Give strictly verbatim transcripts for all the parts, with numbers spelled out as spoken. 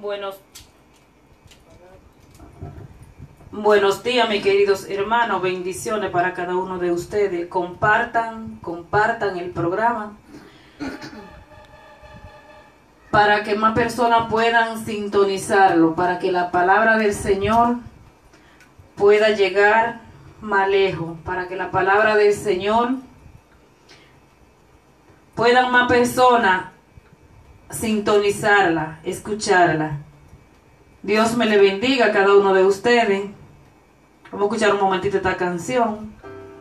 Buenos, buenos días, mis queridos hermanos. Bendiciones para cada uno de ustedes. Compartan, compartan el programa para que más personas puedan sintonizarlo, para que la palabra del Señor pueda llegar más lejos, para que la palabra del Señor puedan más personas sintonizarla, escucharla. Dios me le bendiga a cada uno de ustedes. Vamos a escuchar un momentito esta canción.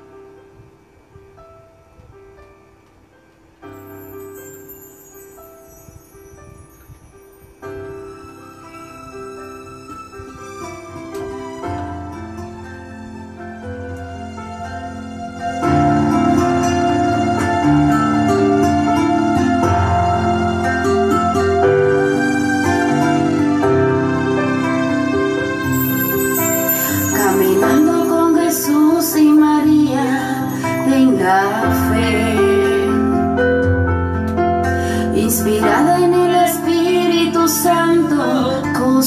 Inspirada en el Espíritu Santo,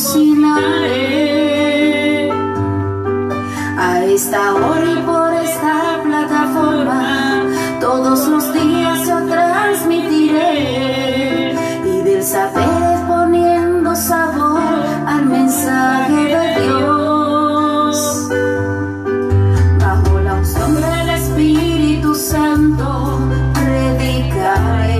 cocinaré a esta hora y por esta plataforma. Todos los días yo transmitiré, y del saber poniendo sabor al mensaje de Dios. Bajo la unción del Espíritu Santo predicaré,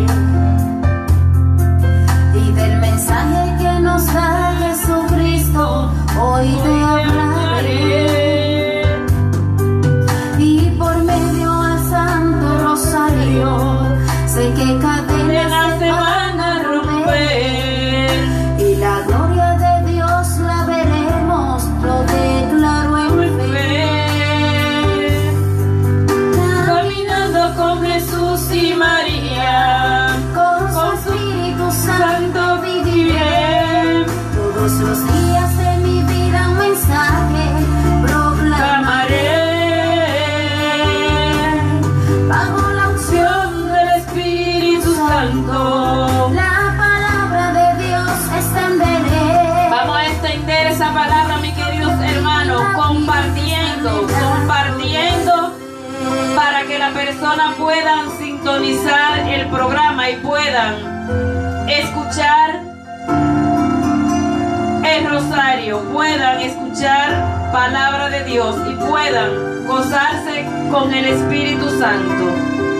mensaje que nos da Jesucristo, hoy te hablaré, y por medio al Santo Rosario sé que cadenas se van a romper, y la gloria de Dios la veremos, lo declaro en fe. Caminando con Jesús y María, con su Espíritu Santo todos los días de mi vida un mensaje proclamaré. Bajo la unción del Espíritu Santo, la palabra de Dios extenderé. Vamos a extender esa palabra, mis queridos hermanos, compartiendo, compartiendo, para que las personas puedan sintonizar el programa y puedan escuchar el rosario, puedan escuchar palabra de Dios y puedan gozarse con el Espíritu Santo.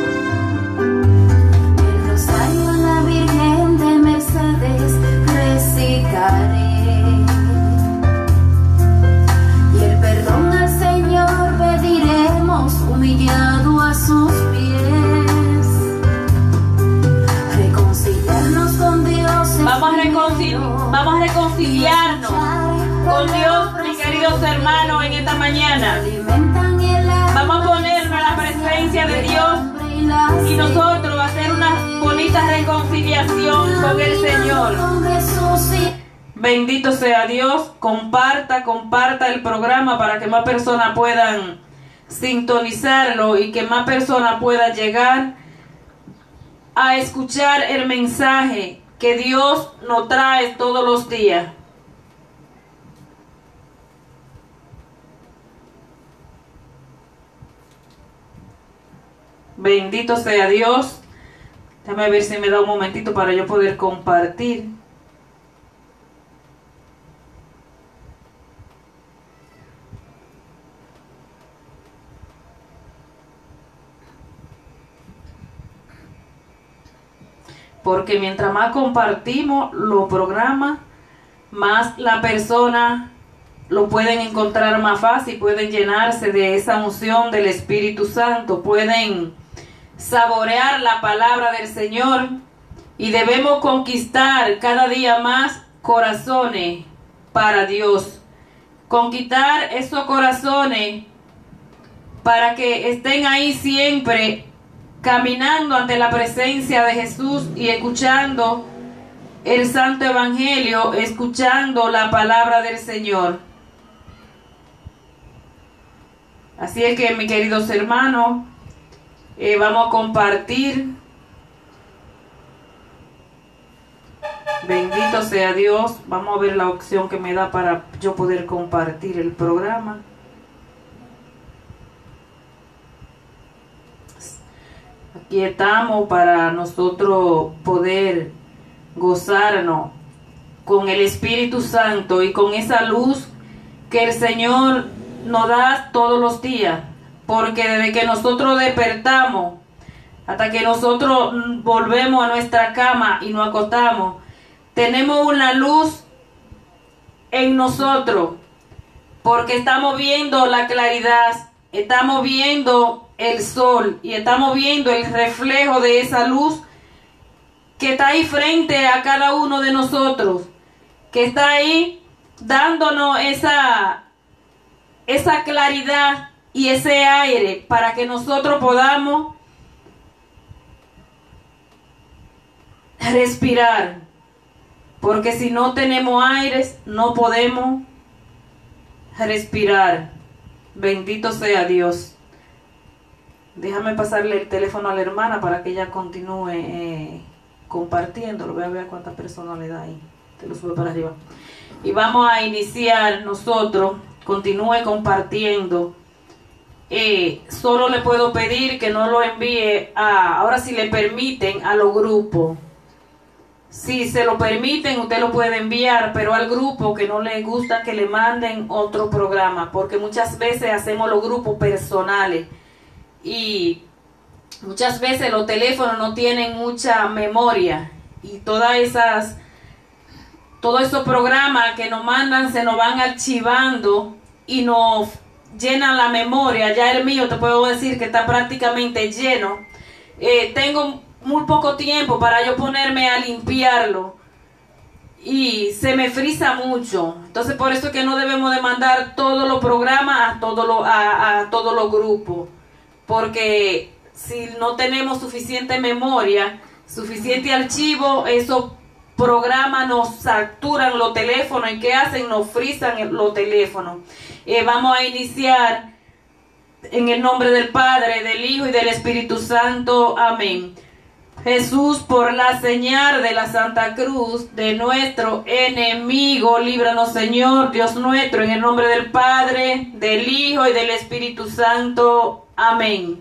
El rosario a la Virgen de Mercedes recitaré, y el perdón al Señor pediremos humillado a sus pies. Reconciliarnos con Dios. Vamos a, reconcili vamos a reconciliarnos con Dios, mis queridos hermanos, en esta mañana. Vamos a ponernos en la presencia de Dios y nosotros hacer una bonita reconciliación con el Señor. Bendito sea Dios. Comparta, comparta el programa para que más personas puedan sintonizarlo y que más personas puedan llegar a escuchar el mensaje que Dios nos trae todos los días. Bendito sea Dios. Déjame ver si me da un momentito para yo poder compartir. Porque mientras más compartimos los programas, más la persona lo pueden encontrar más fácil, pueden llenarse de esa unción del Espíritu Santo, pueden saborear la palabra del Señor, y debemos conquistar cada día más corazones para Dios, conquistar esos corazones para que estén ahí siempre caminando ante la presencia de Jesús y escuchando el Santo Evangelio, escuchando la palabra del Señor. Así es que, mis queridos hermanos, eh, vamos a compartir Bendito sea Dios. Vamos a ver la opción que me da para yo poder compartir el programa. Aquí estamos para nosotros poder gozarnos con el Espíritu Santo y con esa luz que el Señor nos da todos los días. Porque desde que nosotros despertamos hasta que nosotros volvemos a nuestra cama y nos acostamos, tenemos una luz en nosotros, porque estamos viendo la claridad, estamos viendo el sol y estamos viendo el reflejo de esa luz que está ahí frente a cada uno de nosotros, que está ahí dándonos esa, esa claridad y ese aire para que nosotros podamos respirar. Porque si no tenemos aires, no podemos respirar. Bendito sea Dios. Déjame pasarle el teléfono a la hermana para que ella continúe eh, compartiéndolo. Voy a ver cuántas personas le da ahí. Te lo sube para arriba. Y vamos a iniciar nosotros. Continúe compartiendo. Eh, solo le puedo pedir que no lo envíe a, ahora si le permiten, a los grupos. Si se lo permiten, usted lo puede enviar, pero al grupo que no le gusta que le manden otro programa, porque muchas veces hacemos los grupos personales y muchas veces los teléfonos no tienen mucha memoria y todas esas, todos esos programas que nos mandan se nos van archivando y nos llenan la memoria. Ya el mío te puedo decir que está prácticamente lleno. Eh, tengo muy poco tiempo para yo ponerme a limpiarlo y se me frisa mucho. Entonces por eso es que no debemos de mandar todos los programas a todos los a, a todos los grupos, porque si no tenemos suficiente memoria, suficiente archivo, esos programas nos saturan los teléfonos. ¿Y qué hacen? Nos frisan los teléfonos. Eh, vamos a iniciar en el nombre del Padre, del Hijo y del Espíritu Santo. Amén. Jesús, por la señal de la Santa Cruz de nuestro enemigo, líbranos, Señor, Dios nuestro, en el nombre del Padre, del Hijo y del Espíritu Santo. Amén.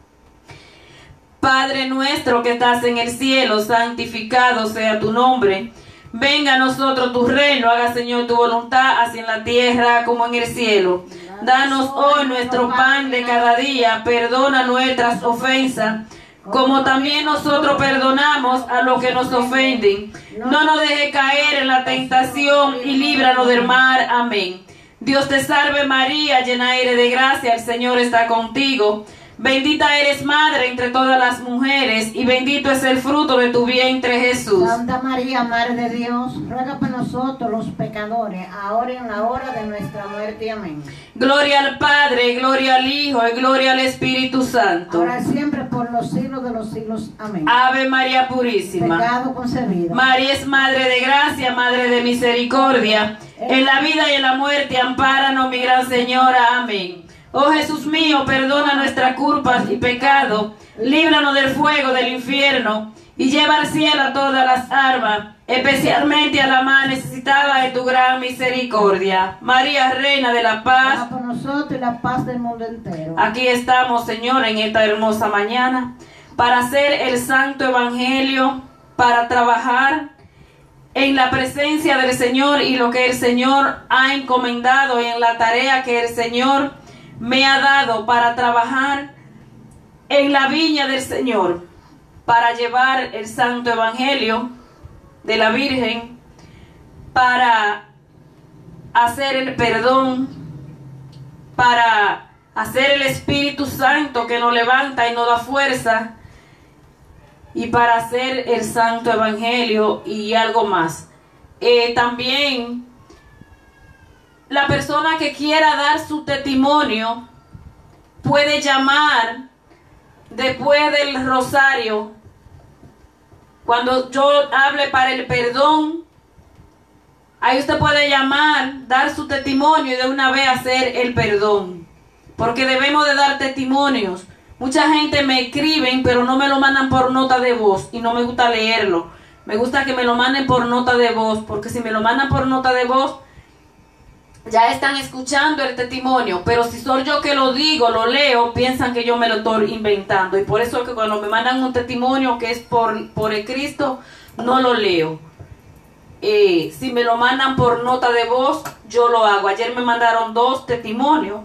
Padre nuestro que estás en el cielo, santificado sea tu nombre. Venga a nosotros tu reino, haga, Señor, tu voluntad, así en la tierra como en el cielo. Danos hoy nuestro pan de cada día, perdona nuestras ofensas, como también nosotros perdonamos a los que nos ofenden. No nos deje caer en la tentación y líbranos del mal. Amén. Dios te salve María, llena eres de gracia, el Señor está contigo. Bendita eres madre entre todas las mujeres y bendito es el fruto de tu vientre, Jesús. Santa María, Madre de Dios, ruega por nosotros los pecadores, ahora y en la hora de nuestra muerte. Amén. Gloria al Padre, gloria al Hijo y gloria al Espíritu Santo. Ahora siempre por los siglos de los siglos. Amén. Ave María Purísima. Pecado concebido. María es Madre de Gracia, Madre de Misericordia. En la vida y en la muerte, ampáranos, mi gran Señora. Amén. Oh Jesús mío, perdona nuestras culpas y pecados, líbranos del fuego del infierno y lleva al cielo a todas las almas, especialmente a la más necesitada de tu gran misericordia. María, Reina de la Paz, ruega por nosotros y la paz del mundo entero. Aquí estamos, Señor, en esta hermosa mañana para hacer el Santo Evangelio, para trabajar en la presencia del Señor y lo que el Señor ha encomendado, en la tarea que el Señor me ha dado para trabajar en la viña del Señor, para llevar el Santo Evangelio de la Virgen, para hacer el perdón, para hacer el Espíritu Santo que nos levanta y nos da fuerza, y para hacer el Santo Evangelio y algo más. Eh, también la persona que quiera dar su testimonio puede llamar después del rosario, cuando yo hable para el perdón. Ahí usted puede llamar, dar su testimonio y de una vez hacer el perdón, porque debemos de dar testimonios. Mucha gente me escriben, pero no me lo mandan por nota de voz y no me gusta leerlo. Me gusta que me lo manden por nota de voz, porque si me lo mandan por nota de voz, ya están escuchando el testimonio, pero si soy yo que lo digo, lo leo, piensan que yo me lo estoy inventando. Y por eso es que cuando me mandan un testimonio que es por, por el Cristo, no lo leo. Eh, si me lo mandan por nota de voz, yo lo hago. Ayer me mandaron dos testimonios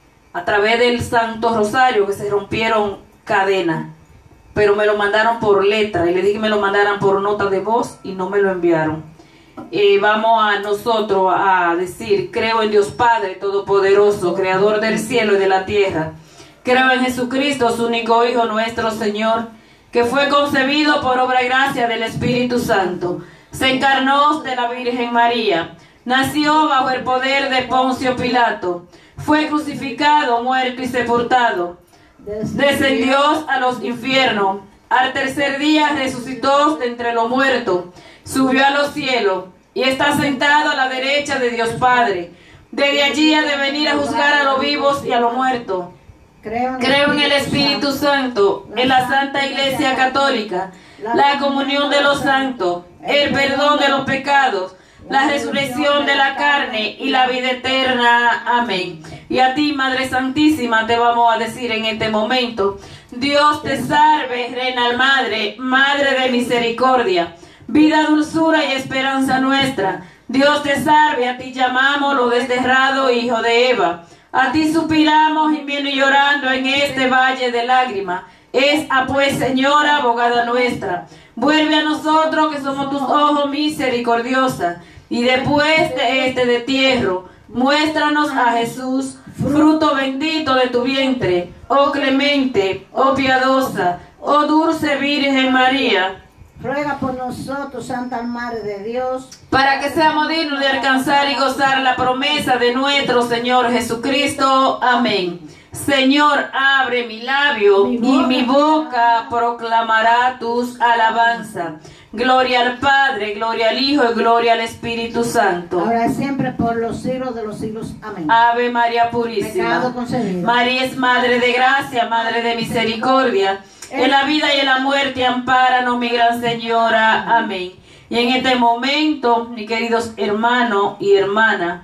a través del Santo Rosario, que se rompieron cadenas, pero me lo mandaron por letra, y le dije que me lo mandaran por nota de voz y no me lo enviaron. Eh, vamos a nosotros a decir: creo en Dios Padre Todopoderoso, Creador del cielo y de la tierra. Creo en Jesucristo, su único Hijo, nuestro Señor, que fue concebido por obra y gracia del Espíritu Santo. Se encarnó de la Virgen María, nació bajo el poder de Poncio Pilato, fue crucificado, muerto y sepultado, descendió a los infiernos, al tercer día resucitó de entre los muertos, subió a los cielos y está sentado a la derecha de Dios Padre. Desde allí ha de venir a juzgar a los vivos y a los muertos. Creo en el Espíritu Santo, en la Santa Iglesia Católica, la comunión de los santos, el perdón de los pecados, la resurrección de la carne y la vida eterna. Amén. Y a ti, Madre Santísima, te vamos a decir en este momento: Dios te salve, Reina Madre, Madre de misericordia, vida, dulzura y esperanza nuestra. Dios te salve, a ti llamamos los desterrados hijos de Eva. A ti suspiramos gimiendo y llorando en este valle de lágrimas. Es a pues, Señora, abogada nuestra, vuelve a nosotros que somos tus ojos misericordiosa, y después de este destierro, muéstranos a Jesús, fruto bendito de tu vientre, oh clemente, oh piadosa, oh dulce Virgen María. Ruega por nosotros, Santa Madre de Dios, para que seamos dignos de alcanzar y gozar la promesa de nuestro Señor Jesucristo. Amén. Señor, abre mi labio y mi boca proclamará tus alabanzas. Gloria al Padre, gloria al Hijo y gloria al Espíritu Santo. Ahora siempre por los siglos de los siglos. Amén. Ave María Purísima. Pecado concebido. María es Madre de gracia, Madre de misericordia. En la vida y en la muerte, ampáranos, mi gran Señora. Amén. Y en este momento, mis queridos hermanos y hermanas,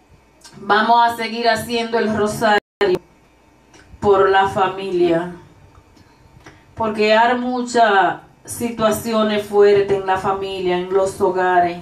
vamos a seguir haciendo el rosario por la familia, porque hay muchas situaciones fuertes en la familia, en los hogares.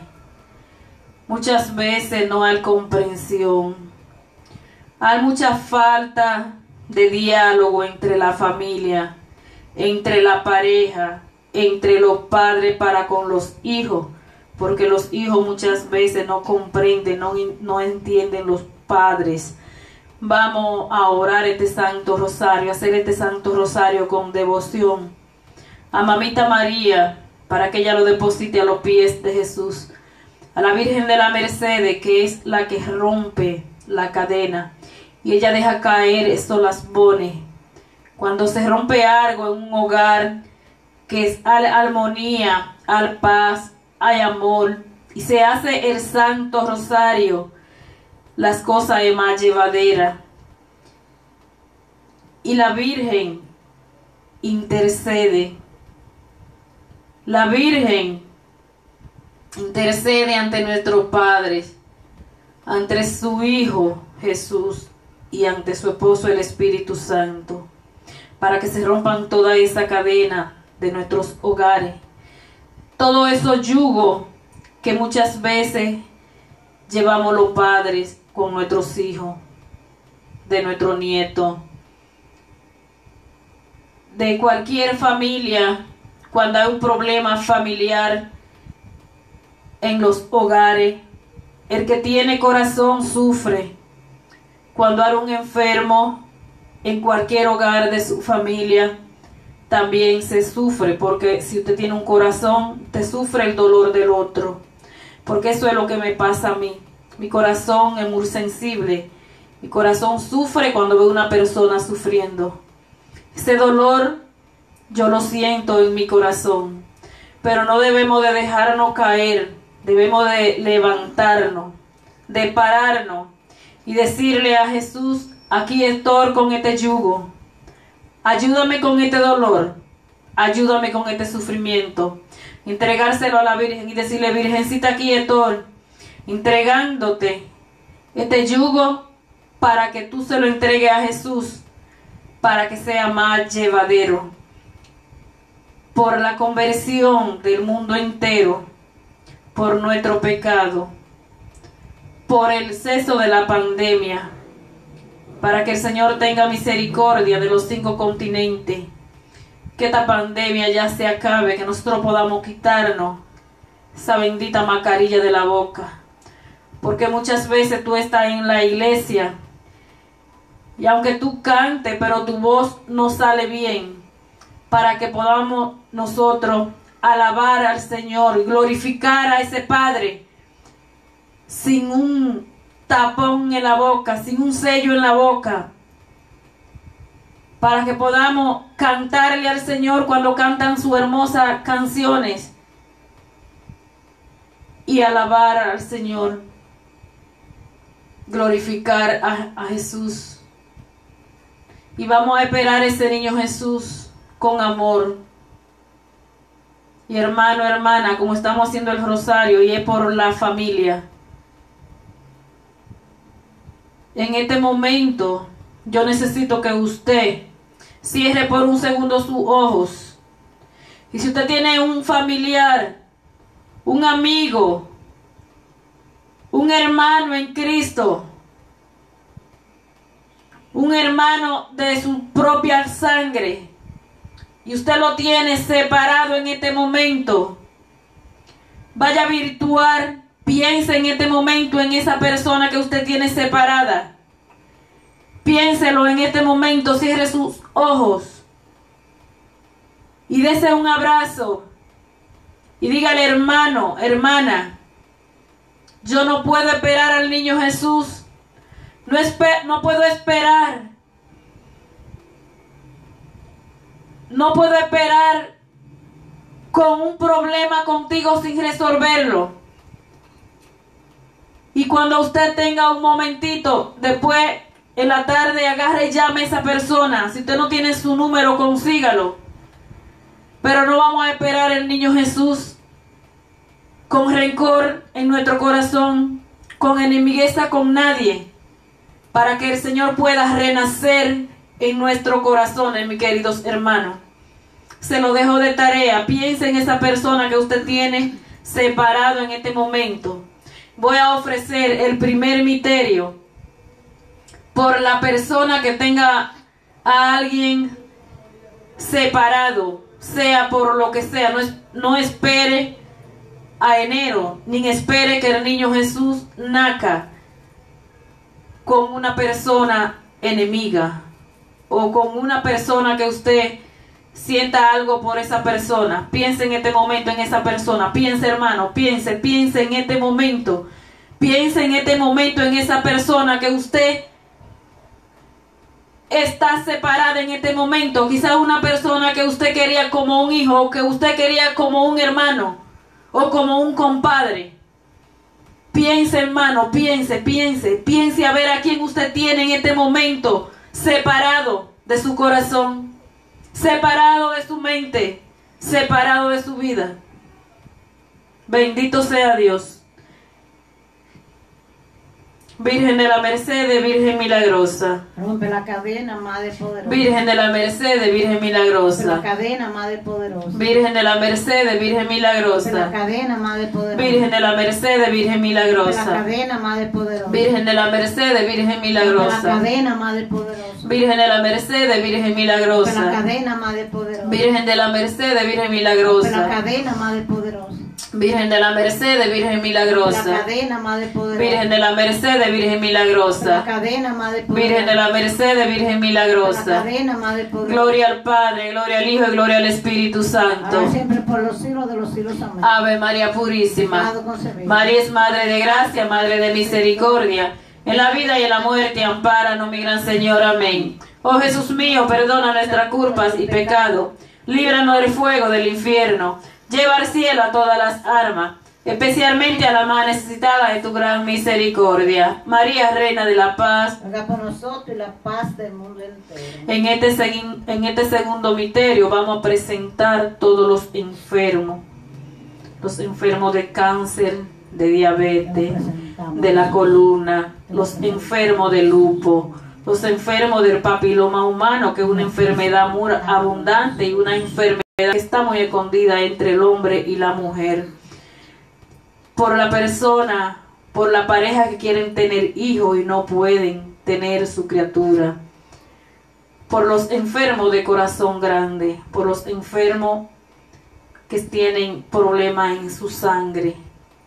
Muchas veces no hay comprensión, hay mucha falta de diálogo entre la familia, entre la pareja, entre los padres para con los hijos, porque los hijos muchas veces no comprenden, no, no entienden los padres. Vamos a orar este Santo Rosario, hacer este Santo Rosario con devoción a Mamita María, para que ella lo deposite a los pies de Jesús, a la Virgen de la Merced, que es la que rompe la cadena, y ella deja caer estos lasbones. Cuando se rompe algo en un hogar, que es hay armonía, hay paz, hay amor, y se hace el Santo Rosario, las cosas es más llevadera. Y la Virgen intercede. La Virgen intercede ante nuestros padres, ante su Hijo Jesús y ante su esposo el Espíritu Santo, para que se rompan toda esa cadena de nuestros hogares, todo eso yugo que muchas veces llevamos los padres con nuestros hijos, de nuestros nietos, de cualquier familia. Cuando hay un problema familiar en los hogares, el que tiene corazón sufre. Cuando hay un enfermo en cualquier hogar de su familia, también se sufre, porque si usted tiene un corazón, te sufre el dolor del otro, porque eso es lo que me pasa a mí. Mi corazón es muy sensible, mi corazón sufre cuando veo una persona sufriendo. Ese dolor yo lo siento en mi corazón, pero no debemos de dejarnos caer, debemos de levantarnos, de pararnos y decirle a Jesús: aquí estoy con este yugo, ayúdame con este dolor, ayúdame con este sufrimiento. Entregárselo a la Virgen y decirle, Virgencita, aquí estoy, entregándote este yugo para que tú se lo entregues a Jesús, para que sea más llevadero. Por la conversión del mundo entero, por nuestro pecado, por el ceso de la pandemia, para que el Señor tenga misericordia de los cinco continentes, que esta pandemia ya se acabe, que nosotros podamos quitarnos esa bendita mascarilla de la boca, porque muchas veces tú estás en la iglesia y aunque tú cantes, pero tu voz no sale bien, para que podamos nosotros alabar al Señor, glorificar a ese Padre, sin un tapón en la boca, sin un sello en la boca, para que podamos cantarle al Señor cuando cantan sus hermosas canciones y alabar al Señor, glorificar a, a Jesús. Y vamos a esperar a ese niño Jesús con amor. Y hermano, hermana, como estamos haciendo el rosario y es por la familia, en este momento yo necesito que usted cierre por un segundo sus ojos. Y si usted tiene un familiar, un amigo, un hermano en Cristo, un hermano de su propia sangre, y usted lo tiene separado en este momento, vaya virtual, piense en este momento en esa persona que usted tiene separada. Piénselo en este momento, cierre sus ojos y dese un abrazo y dígale, hermano, hermana, yo no puedo esperar al niño Jesús, no, esper- no puedo esperar, no puedo esperar con un problema contigo sin resolverlo. Y cuando usted tenga un momentito, después en la tarde, agarre y llame a esa persona. Si usted no tiene su número, consígalo. Pero no vamos a esperar al niño Jesús con rencor en nuestro corazón, con enemigueza con nadie, para que el Señor pueda renacer en nuestro corazón, mis queridos hermanos. Se lo dejo de tarea. Piense en esa persona que usted tiene separado en este momento. Voy a ofrecer el primer misterio por la persona que tenga a alguien separado, sea por lo que sea. No, es, no espere a enero, ni espere que el niño Jesús nazca con una persona enemiga o con una persona que usted sienta algo por esa persona. Piense en este momento en esa persona. Piense, hermano, piense, piense en este momento. Piense en este momento en esa persona que usted está separada en este momento. Quizás una persona que usted quería como un hijo, o que usted quería como un hermano, o como un compadre. Piense, hermano, piense, piense, piense a ver a quién usted tiene en este momento separado de su corazón, separado de su mente, separado de su vida. Bendito sea Dios. Virgen de la Merced, Virgen milagrosa. Rompe la cadena, Madre poderosa. Virgen de la Merced, Virgen Rompe la milagrosa. cadena, Madre poderosa. Virgen de la Merced, Virgen Rompe la milagrosa. cadena, Madre poderosa. Virgen de la Merced, Virgen Rompe la milagrosa. cadena, Madre poderosa. Virgen de la Merced, Virgen Rompe la milagrosa. cadena, Madre poderosa. Virgen de la Merced, Virgen Rompe la milagrosa. cadena, Madre poderosa. Virgen de la Merced, Virgen Rompe la milagrosa. cadena, Madre poderosa. Virgen de la Merced, Virgen Rompe la milagrosa. cadena, Madre poderosa. Virgen de la Merced, Virgen Rompe la milagrosa. cadena, Madre poderosa. Virgen de la Merced, Virgen Rompe la milagrosa. cadena, Madre poderosa. Gloria al Padre, gloria al Hijo y gloria al Espíritu Santo. Ahora siempre por los siglos de los siglos. Amén. Ave María Purísima. Pecado concebido. María es Madre de Gracia, Madre de Misericordia. En la vida y en la muerte, ampáranos, mi gran Señor. Amén. Oh Jesús mío, perdona nuestras culpas y pecados. Líbranos del fuego del infierno. Lleva al cielo a todas las almas, especialmente a la más necesitada de tu gran misericordia. María, Reina de la Paz, ruega por nosotros y la paz del mundo entero. En este, segui- en este segundo misterio vamos a presentar todos los enfermos, los enfermos de cáncer, de diabetes, de la columna, los enfermos de lupus, los enfermos del papiloma humano, que es una enfermedad muy abundante y una enfermedad que está muy escondida entre el hombre y la mujer. Por la persona, por la pareja que quieren tener hijos y no pueden tener su criatura. Por los enfermos de corazón grande, por los enfermos que tienen problemas en su sangre.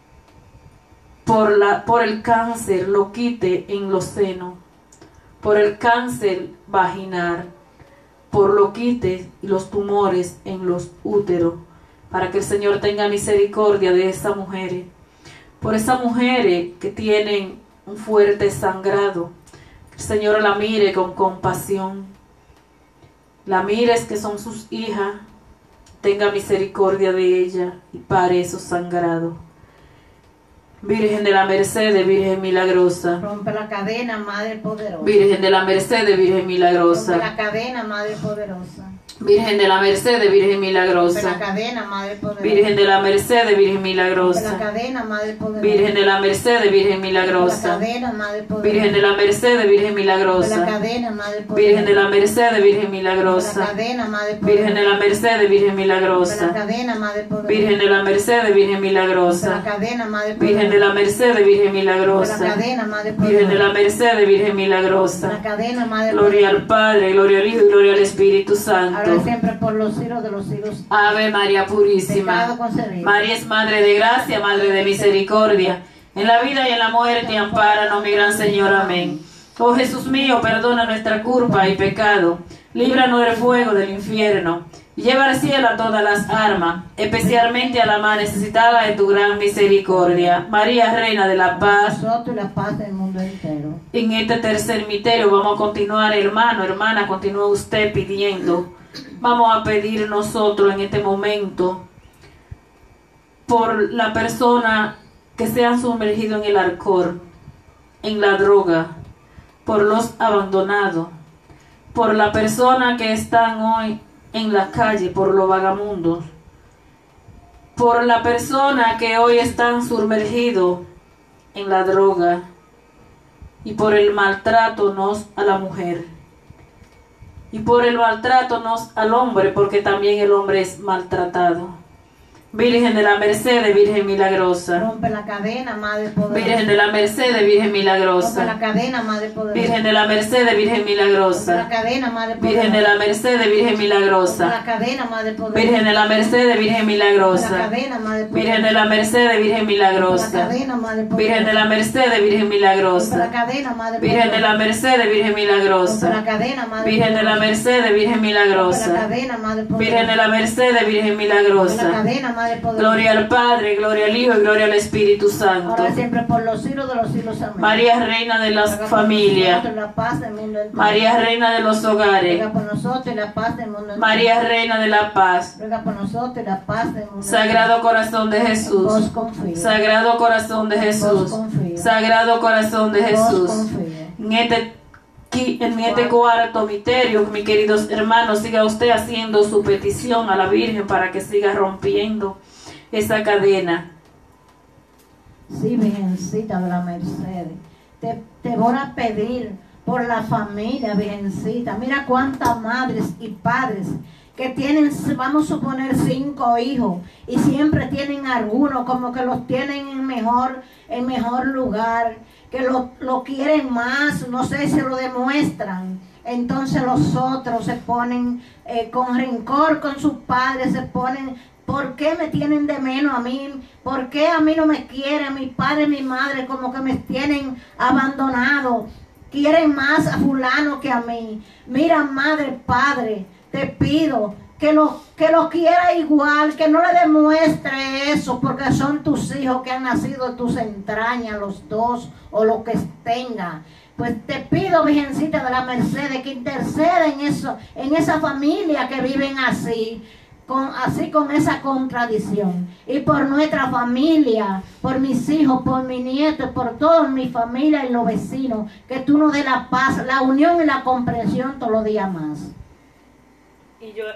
Por, la, por el cáncer, lo quite en los senos. Por el cáncer vaginal. Por lo quite y los tumores en los úteros. Para que el Señor tenga misericordia de esas mujeres. Por esas mujeres que tienen un fuerte sangrado, el Señor la mire con compasión, la mires que son sus hijas, tenga misericordia de ella y pare esos sangrados. Virgen de la Merced, Virgen milagrosa. Rompe la cadena, Madre poderosa. Virgen de la Merced, Virgen milagrosa. Rompe la cadena, Madre poderosa. Virgen de la Merced, Virgen Rompe milagrosa. la cadena, Madre poderosa. Virgen de la Merced, Virgen Rompe la milagrosa. cadena, Madre poderosa. Virgen de la Merced, Virgen Rompe la milagrosa. cadena, Madre poderosa. Virgen de la Merced, Virgen Rompe la milagrosa. cadena, Madre poderosa. Virgen de la Merced, Virgen Rompe la milagrosa. cadena, Madre poderosa. Virgen de la Merced, Virgen Rompe la milagrosa. cadena, Madre poderosa. Virgen de la Merced, Virgen Rompe la milagrosa. cadena, Madre poderosa. Virgen de la Merced, Virgen Rompe la milagrosa. cadena, Madre poderosa. Virgen de la Merced, Virgen Rompe la milagrosa. cadena, Madre Gloria poderosa. al Padre, gloria al Hijo y gloria al Espíritu Ahora Santo. siempre por los siglos de los siglos. Ave María Purísima. Pecado concebido. María es Madre de Gracia, Madre de Misericordia. En la vida y en la muerte, ampáranos, mi gran Señor. Amén. Oh Jesús mío, perdona nuestra culpa y pecado. Líbranos del fuego del infierno. Y lleva al cielo a todas las almas, especialmente a la más necesitada de tu gran misericordia. María, Reina de la Paz. Nosotros y la paz del mundo entero. En este tercer misterio vamos a continuar, hermano, hermana, continúa usted pidiendo. Vamos a pedir nosotros en este momento por la persona que se han sumergido en el alcohol, en la droga, por los abandonados, por la persona que están hoy en la calle, por los vagamundos, por la persona que hoy están sumergidos en la droga y por el maltrato nos a la mujer. Y por el maltrato nos al hombre, porque también el hombre es maltratado. Virgen de la Merced, Virgen milagrosa. Rompe la cadena, Madre poderosa. Virgen de la Merced, Virgen Rompe la milagrosa. cadena, Madre poderosa. Virgen de la Merced, Virgen Rompe la milagrosa. cadena, Madre poderosa. Virgen de la Merced, Virgen Rompe la milagrosa. cadena, Madre poderosa. Virgen de la Merced, Virgen Rompe la milagrosa. cadena, Madre poderosa. Virgen de la Merced, Virgen Rompe la milagrosa. cadena, Madre poderosa. Virgen de la Merced, Virgen Rompe la milagrosa. cadena, Madre Virgen de la Merced, Virgen Rompe la milagrosa. cadena, Madre Virgen de la Merced, Virgen Rompe la milagrosa. cadena, Madre poderosa. Virgen de la Merced, Virgen Rompe la milagrosa. cadena, Madre poderosa. Gloria al Padre, gloria al Hijo y gloria al Espíritu Santo. Ahora siempre por los siglos de los siglos. Amén. María, Reina de las Ruega por familias. nosotros la paz del mundo entero. María, Reina de los hogares. Ruega por nosotros y la paz del mundo entero. María, Reina de la paz. Ruega por nosotros y la paz del mundo Sagrado Corazón de entero. Jesús. Vos confía. Sagrado Corazón de Jesús. Vos confía. Sagrado Corazón de Vos Jesús. confía. En este, qui- en este cuarto misterio, mis queridos hermanos, siga usted haciendo su petición a la Virgen para que siga rompiendo esa cadena. Sí, Virgencita de la Merced, te, te voy a pedir por la familia, Virgencita. Mira cuántas madres y padres que tienen, vamos a suponer, cinco hijos y siempre tienen alguno, como que los tienen en mejor, en mejor lugar, que lo, lo quieren más, no sé si lo demuestran. Entonces los otros se ponen eh, con rencor con sus padres, se ponen... ¿Por qué me tienen de menos a mí? ¿Por qué a mí no me quieren? Mi padre y mi madre como que me tienen abandonado. Quieren más a fulano que a mí. Mira, madre, padre, te pido que los que lo quiera igual, que no le demuestre eso, porque son tus hijos que han nacido en tus entrañas, los dos, o lo que tenga. Pues te pido, Virgencita de la Merced, que interceda en eso, en esa familia que viven así. con, así con esa contradicción. Y por nuestra familia, por mis hijos, por mis nietos, por toda mi familia y los vecinos, que tú nos des la paz, la unión y la comprensión todos los días más. Y yo,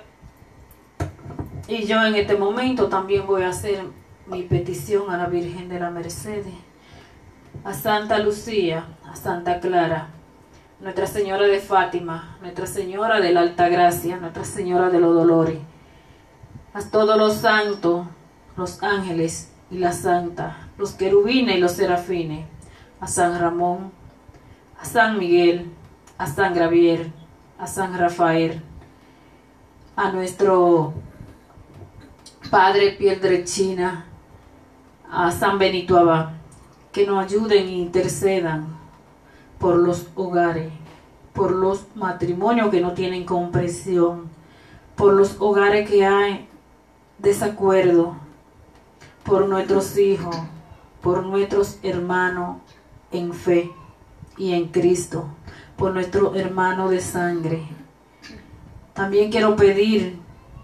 y yo en este momento también voy a hacer mi petición a la Virgen de la Merced, a Santa Lucía, a Santa Clara, Nuestra Señora de Fátima, Nuestra Señora de la Altagracia, Nuestra Señora de los Dolores, a todos los santos, los ángeles y la santa, los querubines y los serafines, a San Ramón, a San Miguel, a San Gabriel, a San Rafael, a nuestro Padre Piedrechina, a San Benito Abad, que nos ayuden e intercedan por los hogares, por los matrimonios que no tienen comprensión, por los hogares que hay desacuerdo, por nuestros hijos, por nuestros hermanos en fe y en Cristo, por nuestro hermano de sangre. También quiero pedir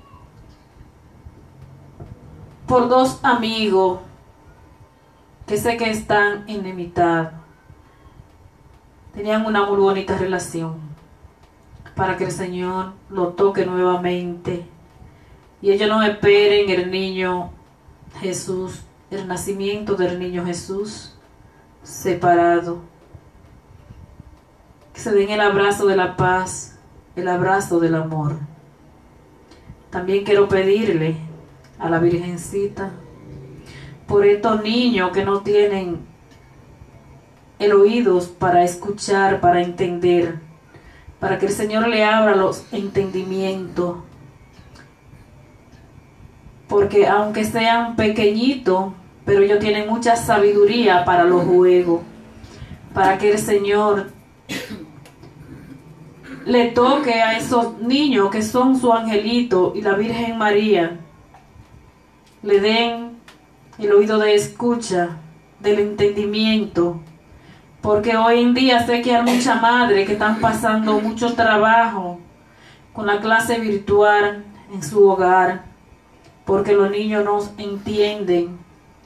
por dos amigos que sé que están enemistad, tenían una muy bonita relación, para que el Señor lo toque nuevamente y ellos no esperen el niño Jesús, el nacimiento del niño Jesús separado, que se den el abrazo de la paz, el abrazo del amor. También quiero pedirle a la Virgencita por estos niños que no tienen el oídos para escuchar, para entender, para que el Señor le abra los entendimientos, porque aunque sean pequeñitos, pero ellos tienen mucha sabiduría para los juegos, para que el Señor le toque a esos niños que son su angelito y la Virgen María le den el oído de escucha, del entendimiento, porque hoy en día sé que hay muchas madres que están pasando mucho trabajo con la clase virtual en su hogar, porque los niños no entienden.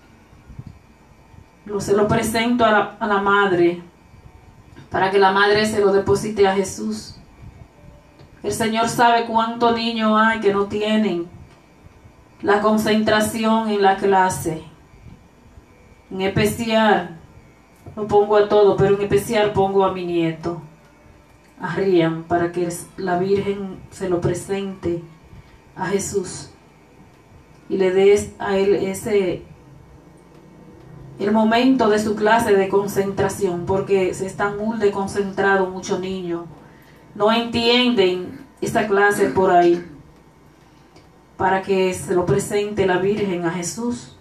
Lo, se lo presento a la, a la madre, para que la madre se lo deposite a Jesús. El Señor sabe cuántos niños hay que no tienen la concentración en la clase. En especial, lo pongo a todo, pero en especial pongo a mi nieto, a Rian, para que la Virgen se lo presente a Jesús y le des a él ese el momento de su clase de concentración, porque se están muy desconcentrados muchos niños, no entienden esta clase por ahí, para que se lo presente la Virgen a Jesús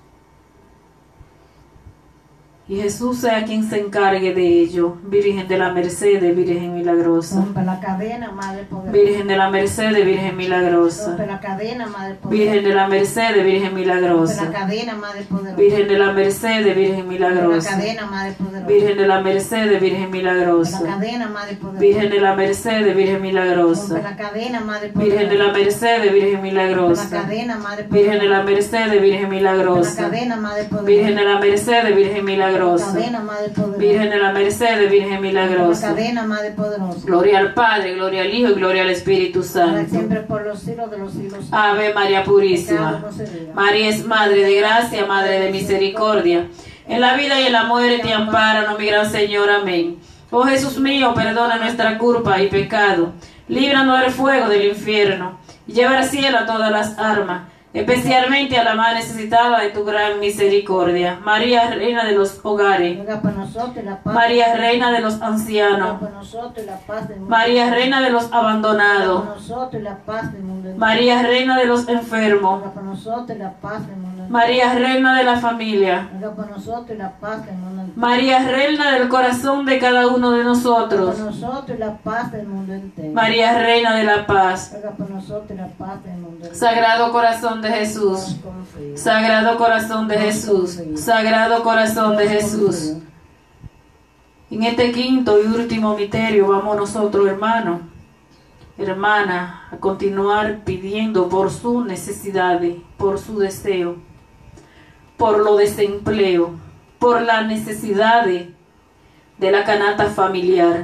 y Jesús sea quien se encargue de ello. Virgen de la Merced, Virgen milagrosa. Rompe la cadena, Madre poderosa. Virgen de la Merced, Virgen milagrosa. Rompe la cadena, Madre poderosa. Virgen de la Merced, Virgen milagrosa. Rompe la cadena, Madre poderosa. Virgen de la Merced, Virgen milagrosa. Rompe la cadena, Madre poderosa. Virgen de la Merced, Virgen milagrosa. Rompe la cadena, Madre poderosa. Virgen de la Merced, Virgen milagrosa. Rompe la cadena, Madre poderosa. Virgen de la Merced, Virgen Rompe la milagrosa. cadena, Madre poderosa. Virgen de la Merced, Virgen Rompe la milagrosa. cadena, Madre poderosa. Virgen de la Merced, Virgen milagrosa. Cadena, Madre poderosa. Virgen de la Merced, Virgen milagrosa. Cadena, Madre poderosa. Gloria al Padre, gloria al Hijo y gloria al Espíritu Para Santo. siempre por los siglos de los siglos. Ave María Purísima. María es Madre de gracia, Madre de misericordia. En la vida y en la muerte te ampara, mi gran Señor. Amén. Oh Jesús mío, perdona nuestra culpa y pecado. Líbranos del fuego del infierno. Y lleva al cielo a todas las almas, especialmente a la más necesitada de tu gran misericordia. María, Reina de los hogares. Ruega por nosotros y la paz. María, Reina de los Ruega ancianos. por nosotros y la paz del mundo. María, Reina de los Ruega abandonados. por nosotros y la paz del mundo. María, Reina de los enfermos. Ruega por nosotros y la paz del mundo. María, Reina de la familia. Ruega por nosotros y la paz del mundo. María, Reina del corazón de cada uno de Ruega nosotros. por nosotros y la paz del mundo entero. María, Reina de la paz. Ruega por nosotros y la paz del mundo entero. Sagrado corazón de Jesús. Confío. Sagrado corazón de Jesús. Sagrado corazón de Jesús. En este quinto y último misterio vamos nosotros, hermanos, hermana a continuar pidiendo por sus necesidades, por su deseo, por lo desempleo, por las necesidades de la canasta familiar,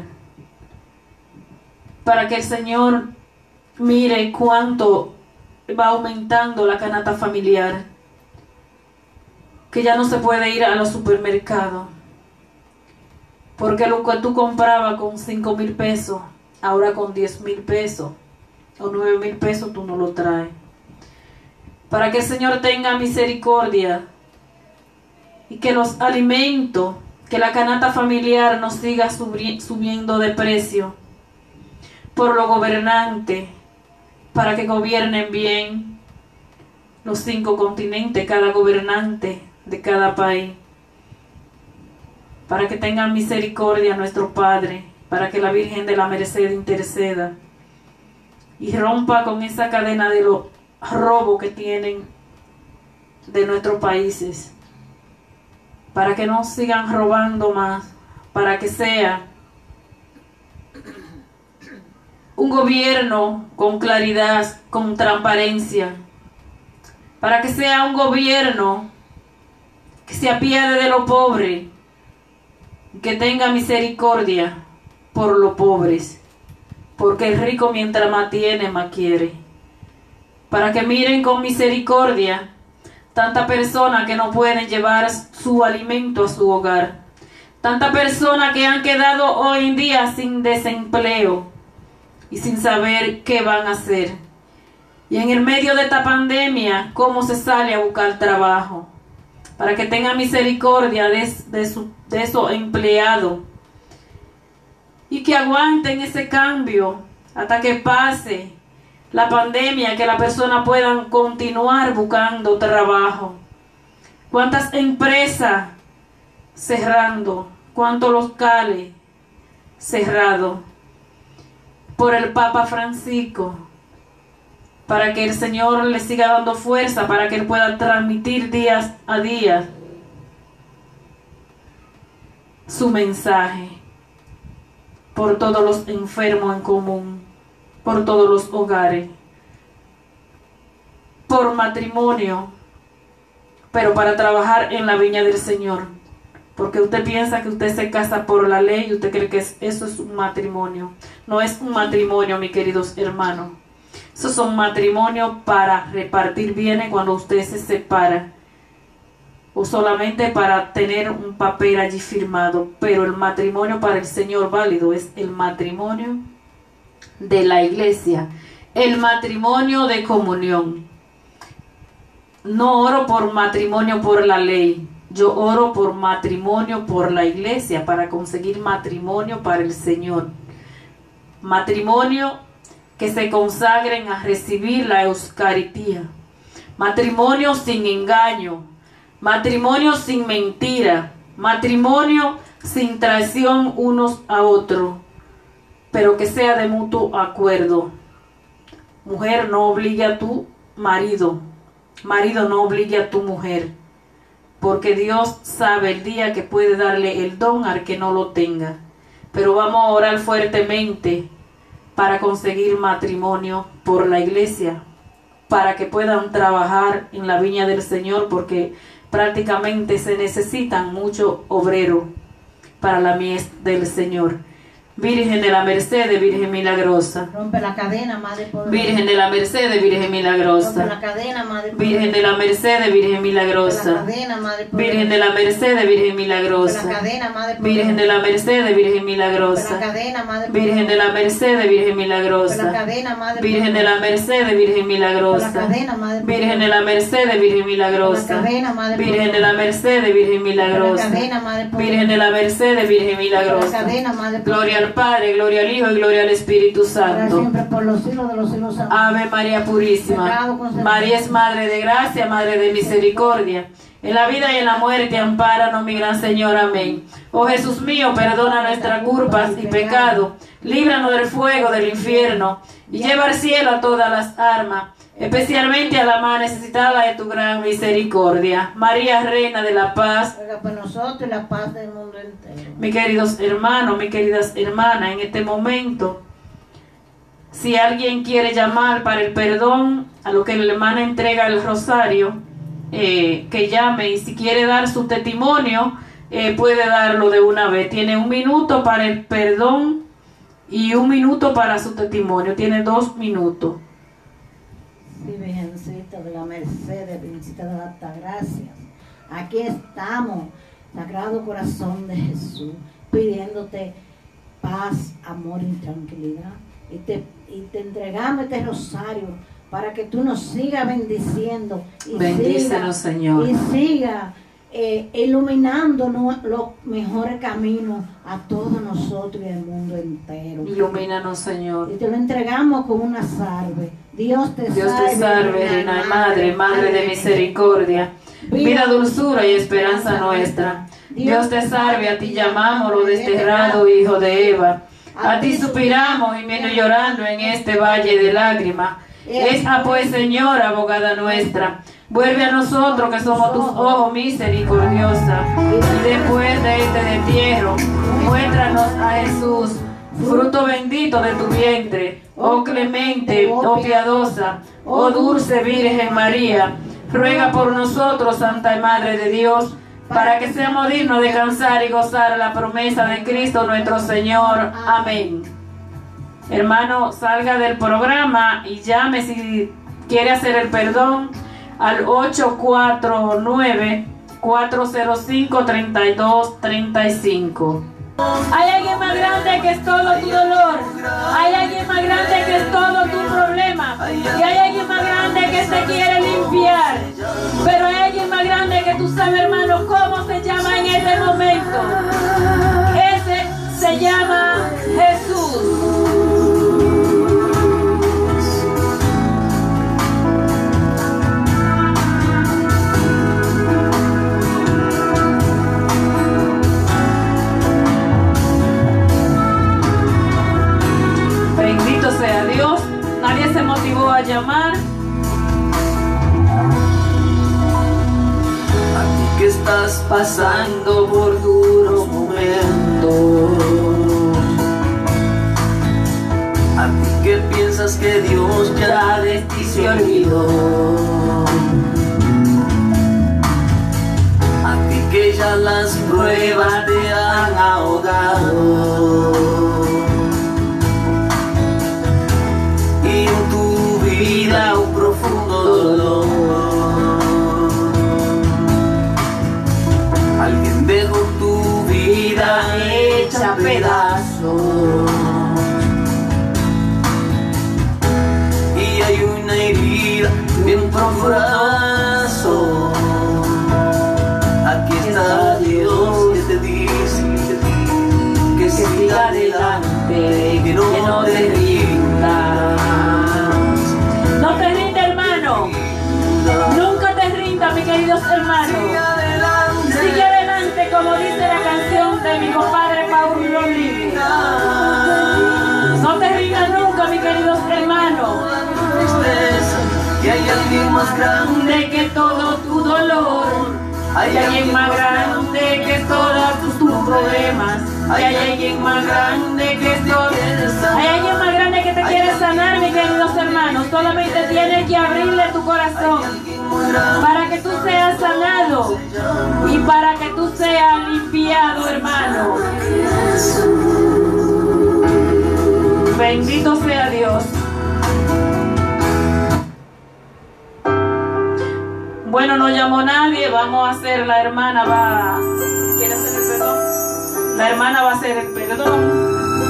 para que el Señor mire cuánto va aumentando la canasta familiar, que ya no se puede ir a los supermercados, porque lo que tú comprabas con cinco mil pesos, ahora con diez mil pesos o nueve mil pesos tú no lo traes. Para que el Señor tenga misericordia y que los alimentos, que la canasta familiar no siga subi- subiendo de precio por los gobernantes, para que gobiernen bien los cinco continentes, cada gobernante de cada país, para que tengan misericordia nuestro Padre, para que la Virgen de la Merced interceda y rompa con esa cadena de los robos que tienen de nuestros países, para que no sigan robando más, para que sea un gobierno con claridad, con transparencia, para que sea un gobierno que se apiade de los pobres, que tenga misericordia por los pobres, porque el rico mientras más tiene, más quiere. Para que miren con misericordia tantas personas que no pueden llevar su alimento a su hogar, tantas personas que han quedado hoy en día sin desempleo y sin saber qué van a hacer. Y en el medio de esta pandemia, cómo se sale a buscar trabajo, para que tengan misericordia de, de, su, de esos empleados y que aguanten ese cambio hasta que pase la pandemia, que las personas puedan continuar buscando trabajo. ¿Cuántas empresas cerrando? ¿Cuántos locales cerrados? Por el Papa Francisco, para que el Señor le siga dando fuerza, para que Él pueda transmitir día a día su mensaje, por todos los enfermos en común, por todos los hogares, por matrimonio, pero para trabajar en la viña del Señor, porque usted piensa que usted se casa por la ley y usted cree que es, eso es un matrimonio. No es un matrimonio, mis queridos hermanos. Esos son matrimonios para repartir bienes cuando usted se separa, o solamente para tener un papel allí firmado. Pero el matrimonio para el Señor válido es el matrimonio de la iglesia, el matrimonio de comunión. No oro por matrimonio por la ley, yo oro por matrimonio por la iglesia, para conseguir matrimonio para el Señor. Matrimonio que se consagren a recibir la Eucaristía. Matrimonio sin engaño. Matrimonio sin mentira. Matrimonio sin traición unos a otros, pero que sea de mutuo acuerdo. Mujer, no obligue a tu marido. Marido, no obligue a tu mujer, porque Dios sabe el día que puede darle el don al que no lo tenga. Pero vamos a orar fuertemente para conseguir matrimonio por la iglesia, para que puedan trabajar en la viña del Señor, porque prácticamente se necesitan muchos obreros para la mies del Señor. Virgen de la Merced, Virgen milagrosa. Rompe la cadena, Madre poderosa. Virgen de la Merced, Virgen milagrosa. Rompe la cadena, Madre poderosa. Virgen de la Merced, Virgen milagrosa. Rompe la cadena, Madre poderosa. Virgen de la Merced, Virgen milagrosa. Rompe la cadena, Madre poderosa. Virgen de la Merced, Virgen Rompe milagrosa. la cadena, Madre Virgen de la Merced, Virgen Rompe la milagrosa. cadena, Madre Virgen de la Merced, Virgen Rompe la milagrosa. cadena, Madre Virgen de la Merced, Virgen Rompe la milagrosa. cadena, Madre Virgen de la Merced, Virgen milagrosa. cadena, Madre Virgen de la Merced, Virgen la milagrosa. cadena, Madre Gloria al Padre, gloria al Hijo y gloria al Espíritu Para Santo. siempre por los siglos de los siglos. Amén. Ave María Purísima. María es Madre de Gracia, Madre de Misericordia. En la vida y en la muerte, ampáranos, mi gran Señor. Amén. Oh Jesús mío, perdona nuestras culpas y pecados. Líbranos del fuego del infierno y lleva al cielo a todas las almas, especialmente a la más necesitada de tu gran misericordia. María, Reina de la Paz. Ruega por nosotros y la paz del mundo entero. Mis queridos hermanos, mis queridas hermanas, en este momento Si alguien quiere llamar para el perdón, a lo que la hermana entrega el rosario, eh, que llame, y si quiere dar su testimonio, eh, puede darlo de una vez. Tiene un minuto para el perdón y un minuto para su testimonio. Tiene dos minutos. Sí, Virgencita de la Merced, Virgencita de la Altagracia, aquí estamos, Sagrado Corazón de Jesús, pidiéndote paz, amor y tranquilidad. Y te, y te entregamos este rosario para que tú nos sigas bendiciendo y Bendícenos, siga, Señor. y siga eh, iluminando los mejores caminos a todos nosotros y al mundo entero. Ilumínanos, Señor. Y te lo entregamos con una salve. Dios te Dios salve, te salve, Reina y Madre, Madre de misericordia, vida, dulzura y esperanza nuestra. Dios te salve, a ti llamamos, lo desterrado hijo de Eva. A ti suspiramos, gimiendo y llorando en este valle de lágrimas. Esa pues, Señora, abogada nuestra, vuelve a nosotros que somos tus ojos misericordiosa. Y después de este destierro, muéstranos a Jesús, fruto bendito de tu vientre. Oh clemente, oh piadosa, oh dulce Virgen María, ruega por nosotros, Santa Madre de Dios, para que seamos dignos de alcanzar y gozar la promesa de Cristo nuestro Señor. Amén. Hermano, salga del programa y llame si quiere hacer el perdón al ocho cuatro nueve, cuatro cero cinco, tres dos tres cinco. Hay alguien más grande que es todo tu dolor. Hay alguien más grande que es todo tu problema. Y hay alguien más grande que te quiere limpiar. Pero hay alguien más grande que tú sabes, hermano, cómo se llama en este momento. Ese se llama Jesús. Bendito sea Dios. Nadie se motivó a llamar. A ti que estás pasando por duros momentos, a ti que piensas que Dios ya de ti se olvidó, a ti que ya las pruebas te han ahogado y en tu vida un profundo dolor. Alguien dejó tu vida hecha pedazos y hay una herida bien profunda. Aquí está Dios que te dice que siga adelante, que no te rindas. No te rindas, hermano. Nunca te rindas, mis queridos hermanos. Sigue adelante, como dice la canción de mi compadre Paul Rodríguez. No te rindas nunca, mis queridos hermanos. Y hay alguien más grande Que todo tu dolor, hay alguien más grande que todos tus, tus problemas. Hay alguien más grande que todo. Hay alguien más grande que te quiere sanar, mis queridos hermanos. Solamente tienes que abrirle tu corazón para que tú seas sanado y para que tú seas limpiado, hermano. Bendito sea Dios. Bueno, no llamó nadie. Vamos a hacer, la hermana va. ¿Quiere hacer el perdón? La hermana va a hacer el perdón.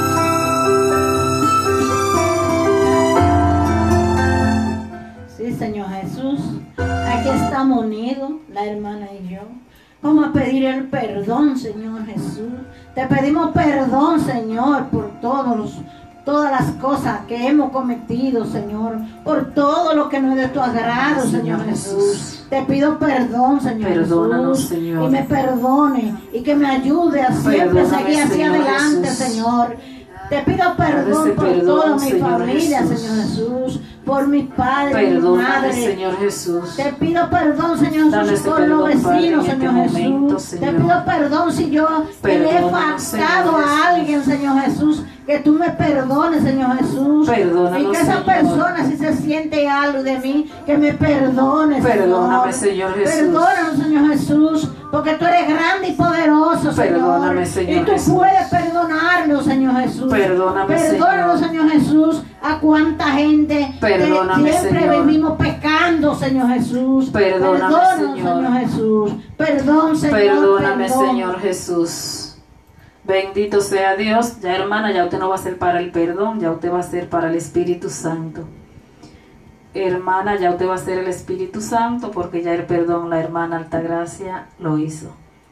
Sí, Señor Jesús, aquí estamos unidos, la hermana y yo. Vamos a pedir el perdón, Señor Jesús. Te pedimos perdón, Señor, por todos los, todas las cosas que hemos cometido, Señor. Por todo lo que no es de tu agrado, Señor, Señor Jesús. Jesús. Te pido perdón, Señor Perdónanos, Jesús. Señor. Y me perdone y que me ayude a siempre Perdóname, seguir hacia Señor adelante, Jesús. Señor. Te pido perdón por perdón, toda mi Señor familia, Jesús. Señor Jesús, por mi padre, mi Perdóname, madre. Señor Jesús. Te pido perdón, Señor Dame Jesús, ese por perdón, los vecinos, Padre, en Señor este Jesús. momento, Te Señor. pido perdón si yo le he Perdónanos, faltado Señor a Jesús. alguien, Señor Jesús, que tú me perdones, Señor Jesús. Perdónanos, y que esa Señor. persona, si se siente algo de mí, que me perdone, Perdóname, Señor Jesús. Perdónanos, Señor Jesús, porque tú eres grande y poderoso, Señor. Perdóname, Señor Y tú Jesús. puedes perdonarnos, Señor Jesús. Perdóname, Perdónanos, Señor Jesús, a cuánta gente Perdóname, que siempre Señor. vivimos pecando, Señor Jesús. Perdóname, Perdónanos, Señor. Señor Jesús. Perdón, Señor. Perdóname, perdón. Señor Jesús. Bendito sea Dios. Ya, hermana, ya usted no va a ser para el perdón, ya usted va a ser para el Espíritu Santo. Hermana, ya usted va a ser el Espíritu Santo, porque ya el perdón, la hermana Altagracia lo hizo.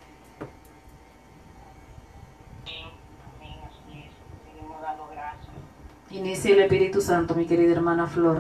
Inicia el Espíritu Santo, mi querida hermana Flor.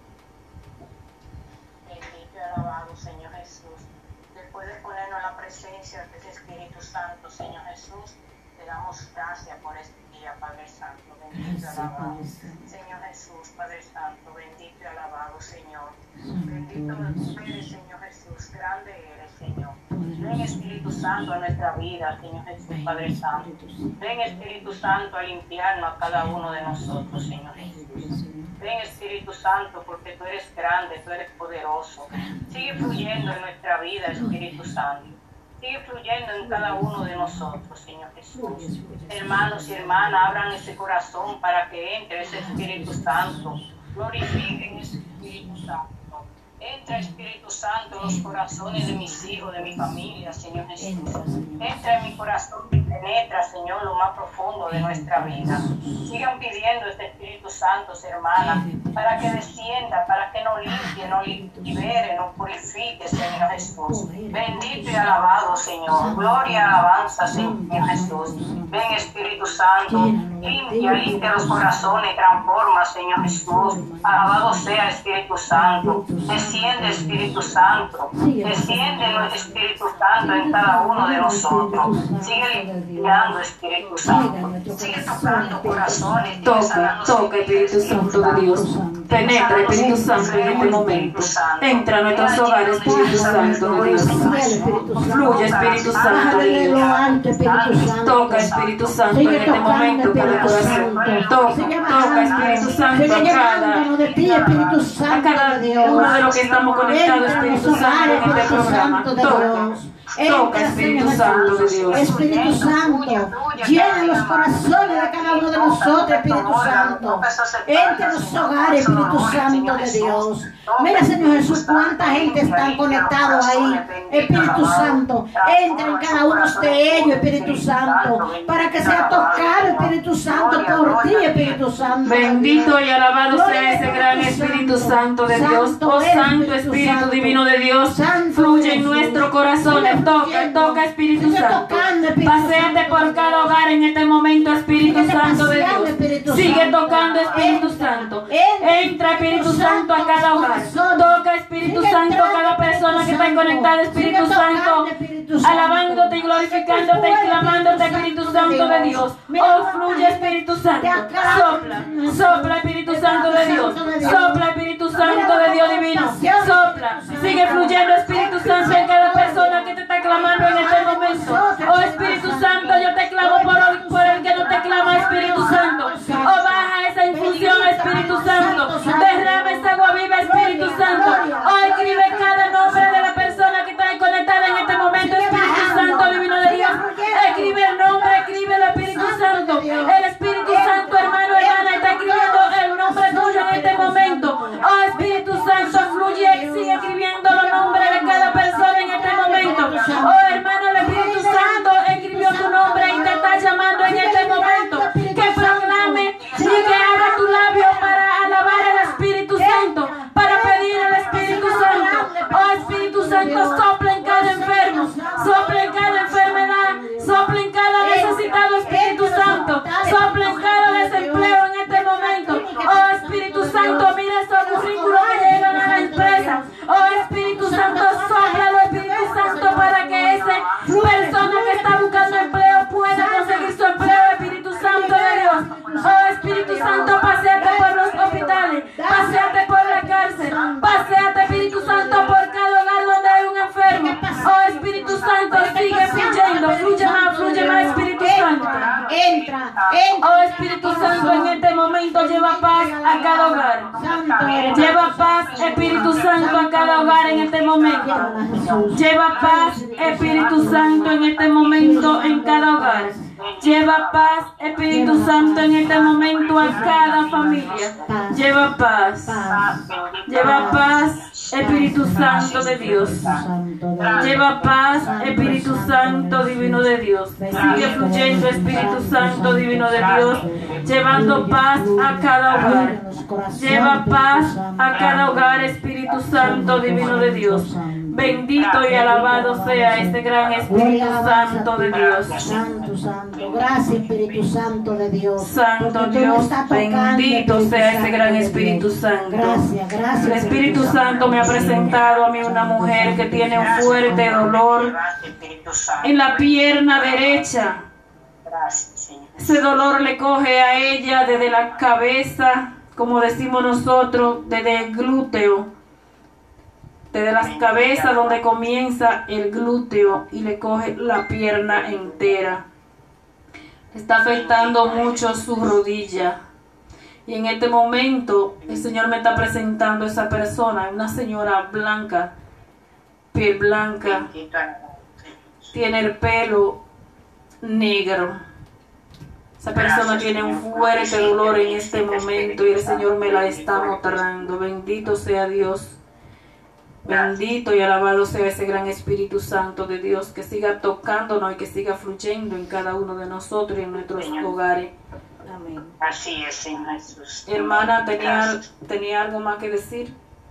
Bendito y alabado, Señor Jesús. Después de ponernos en la presencia de ese Espíritu Santo, Señor Jesús, te damos gracias por este día, Padre Santo. Bendito y alabado. Señor Jesús, Padre Santo, bendito y alabado, Señor. Bendito eres, Señor Jesús. Grande eres, Señor. Ven, Espíritu Santo, a nuestra vida, Señor Jesús, Padre Santo. Ven, Espíritu Santo, a limpiarnos a cada uno de nosotros, Señor Jesús. Ven, Espíritu Santo, porque tú eres grande, tú eres poderoso. Sigue fluyendo en nuestra vida, Espíritu Santo. Sigue fluyendo en cada uno de nosotros, Señor Jesús. Hermanos y hermanas, abran ese corazón para que entre ese Espíritu Santo. Glorifiquen ese Espíritu Santo. Entra, Espíritu Santo, en los corazones de mis hijos, de mi familia, Señor Jesús. Entra en mi corazón y penetra, Señor, lo más profundo de nuestra vida. Sigan pidiendo este Espíritu Santo, hermanas, para que descienda, para que nos limpie, nos libere, nos purifique, Señor Jesús. Bendito y alabado, Señor. Gloria y alabanza, Señor Jesús. Ven, Espíritu Santo, limpia, limpia los corazones, transforma, Señor Jesús. Alabado sea Espíritu Santo. Desciende, Espíritu Santo. Desciende nuestro Espíritu Santo en cada uno de nosotros. Sigue limpiando, Espíritu Santo. Sigue tocando corazones. Toca, toca, Espíritu Santo de Dios. Penetra, Espíritu Santo, en este momento. Entra a nuestros hogares, Espíritu Santo de Dios. Fluye, Espíritu Santo de Bájale lo Dios. alto, Espíritu Santo. Toca, Espíritu Santo, en Sigue este tocando, momento cada Espíritu corazón. Santo. Toca, Sigue toca, Espíritu Santo, Sigue a llenándonos cada, de ti, Espíritu a Santo cada de Dios. uno de los que estamos conectados, Entra en Espíritu los Santo, hogares, en este Espíritu programa. Santo de Toca, Dios. toca, Entra, Espíritu Señor Santo de Jesús. Dios. Espíritu Santo, llena los corazones de cada uno de nosotros, Espíritu Santo. Entra en los hogares, Espíritu Santo de Dios. Mira, Señor Jesús, cuánta gente está conectada ahí. Espíritu Santo, entra en cada uno de ellos, Espíritu Santo, para que sea tocado, Espíritu Santo, por ti, Espíritu Santo. Bendito y alabado sea ese gran Espíritu Santo de Dios. Oh Santo Espíritu Divino de Dios, fluye en nuestro corazón. Toca, toca, Espíritu Santo. Paséate por cada hogar en este momento, Espíritu Santo de Dios. Sigue tocando, Espíritu Santo. Entra, Espíritu Santo, a cada hogar. Toca, Espíritu Santo, a cada persona que está conectada, Espíritu Santo, alabándote y glorificándote y clamándote, Espíritu Santo de Dios. Oh, fluye, Espíritu Santo. Sopla, sopla, Espíritu Santo de Dios. Sopla, Espíritu Santo de Dios divino. Sopla, sigue fluyendo, Espíritu Santo, en cada persona que te está clamando en este momento. Oh, Espíritu Santo, yo te clamo por el, por el que no te clama, Espíritu Santo. Oh, baja esa infusión, Espíritu Santo. Derrama esa agua viva, Espíritu Santo. Oh, escribe cada nombre de la persona que está conectada en este momento, Espíritu Santo divino de Dios. Escribe el nombre, escribe el Espíritu Santo. El Espíritu Santo, hermano, hermana, está escribiendo el nombre tuyo en este momento. Oh, Espíritu Santo, Oh Espíritu Santo, en este momento lleva paz a cada hogar. Lleva paz, Espíritu Santo, a cada hogar en este momento. Lleva paz, Espíritu Santo, en este momento en cada hogar. Lleva paz, Espíritu Santo, en este momento a cada familia. Lleva paz. Lleva paz, Espíritu Santo de Dios. Lleva paz, Espíritu Santo divino de Dios. Sigue fluyendo, Espíritu Santo divino de Dios, llevando paz a cada hogar. Lleva paz a cada hogar, Espíritu Santo divino de Dios. Bendito y alabado sea este gran Espíritu Santo de Dios. Santo, santo. Gracias, Espíritu Santo de Dios. Santo Dios, bendito sea ese gran Espíritu Santo. Gracias, gracias. El Espíritu Santo me ha presentado a mí una mujer que tiene un fuerte dolor en la pierna derecha. Ese dolor le coge a ella desde la cabeza, como decimos nosotros, desde el glúteo. Desde las cabezas donde comienza el glúteo y le coge la pierna entera. Está afectando mucho su rodilla. Y en este momento el Señor me está presentando a esa persona, una señora blanca, piel blanca, tiene el pelo negro. Esa persona tiene un fuerte dolor en este momento y el Señor me la está mostrando. Bendito sea Dios. Bendito y alabado sea ese gran Espíritu Santo de Dios, que siga tocándonos y que siga fluyendo en cada uno de nosotros y en nuestros hogares. Amén. Así es, Señor Jesús. Hermana, ¿tenía, ¿tenía algo más que decir?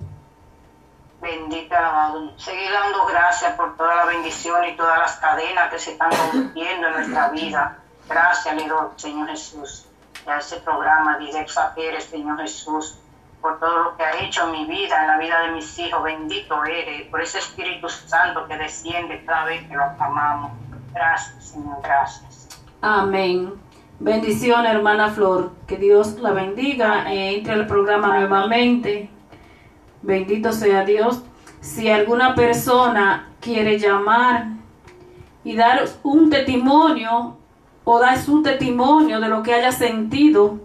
Bendito, alabado. Seguir dando gracias por toda la bendición y todas las cadenas que se están convirtiendo en nuestra vida. Gracias, le doy, Señor Jesús, y a ese programa Didexa Pérez, Señor Jesús, por todo lo que ha hecho en mi vida, en la vida de mis hijos. Bendito eres, por ese Espíritu Santo que desciende cada vez que lo amamos. Gracias, Señor, gracias. Amén. Bendición, hermana Flor. Que Dios la bendiga. Eh, entre al programa nuevamente. Bendito sea Dios. Si alguna persona quiere llamar y dar un testimonio o dar su testimonio de lo que haya sentido.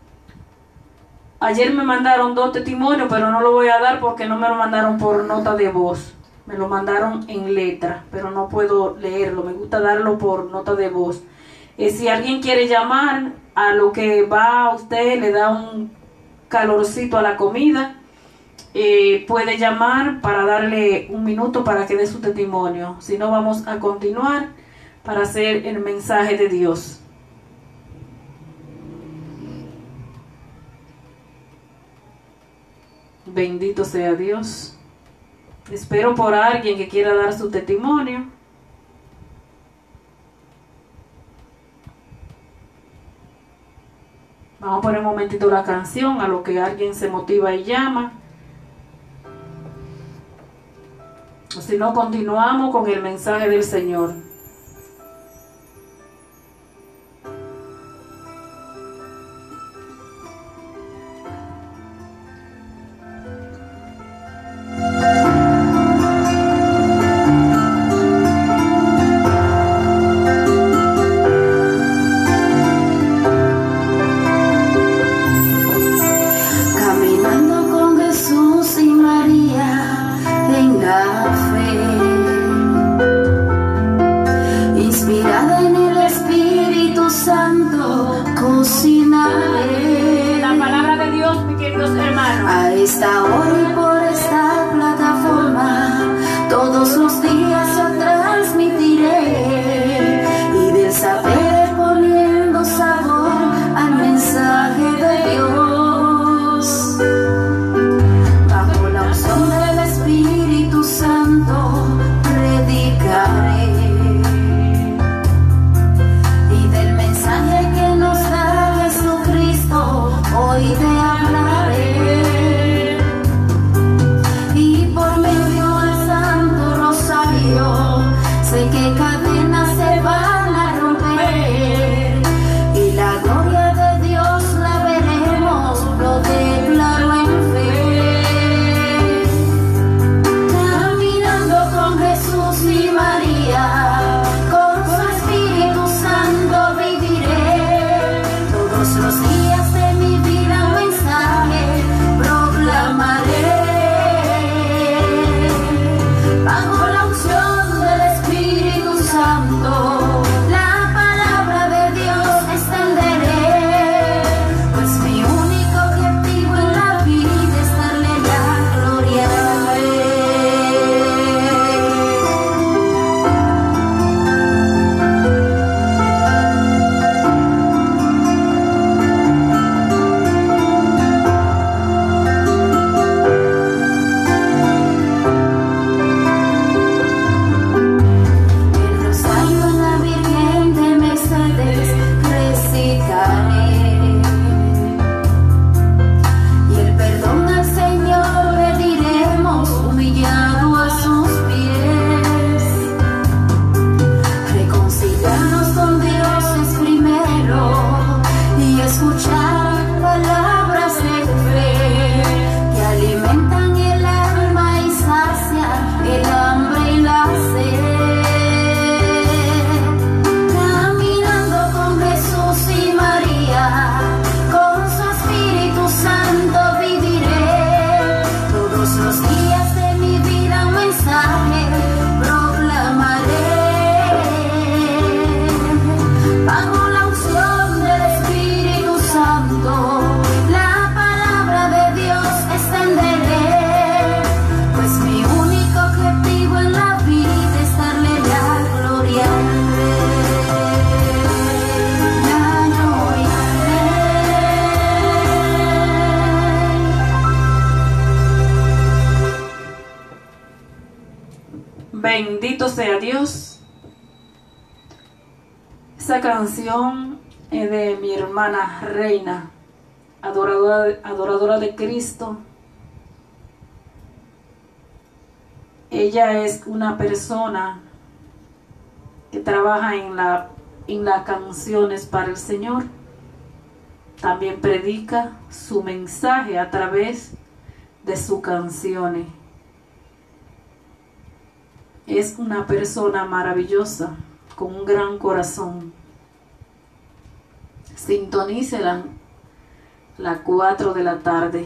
Ayer me mandaron dos testimonios, pero no lo voy a dar porque no me lo mandaron por nota de voz. Me lo mandaron en letra, pero no puedo leerlo. Me gusta darlo por nota de voz. Eh, si alguien quiere llamar a lo que va a usted, le da un calorcito a la comida, eh, puede llamar para darle un minuto para que dé su testimonio. Si no, vamos a continuar para hacer el mensaje de Dios. Bendito sea Dios. Espero por alguien que quiera dar su testimonio. Vamos a poner un momentito la canción a lo que alguien se motiva y llama. O si no, continuamos con el mensaje del Señor. Hoy te hablaré. Bendito sea Dios. Esa canción es de mi hermana Reina, adoradora de, adoradora de Cristo. Ella es una persona que trabaja en la en las canciones para el Señor. También predica su mensaje a través de sus canciones. Es una persona maravillosa, con un gran corazón. Sintonícela las cuatro de la tarde,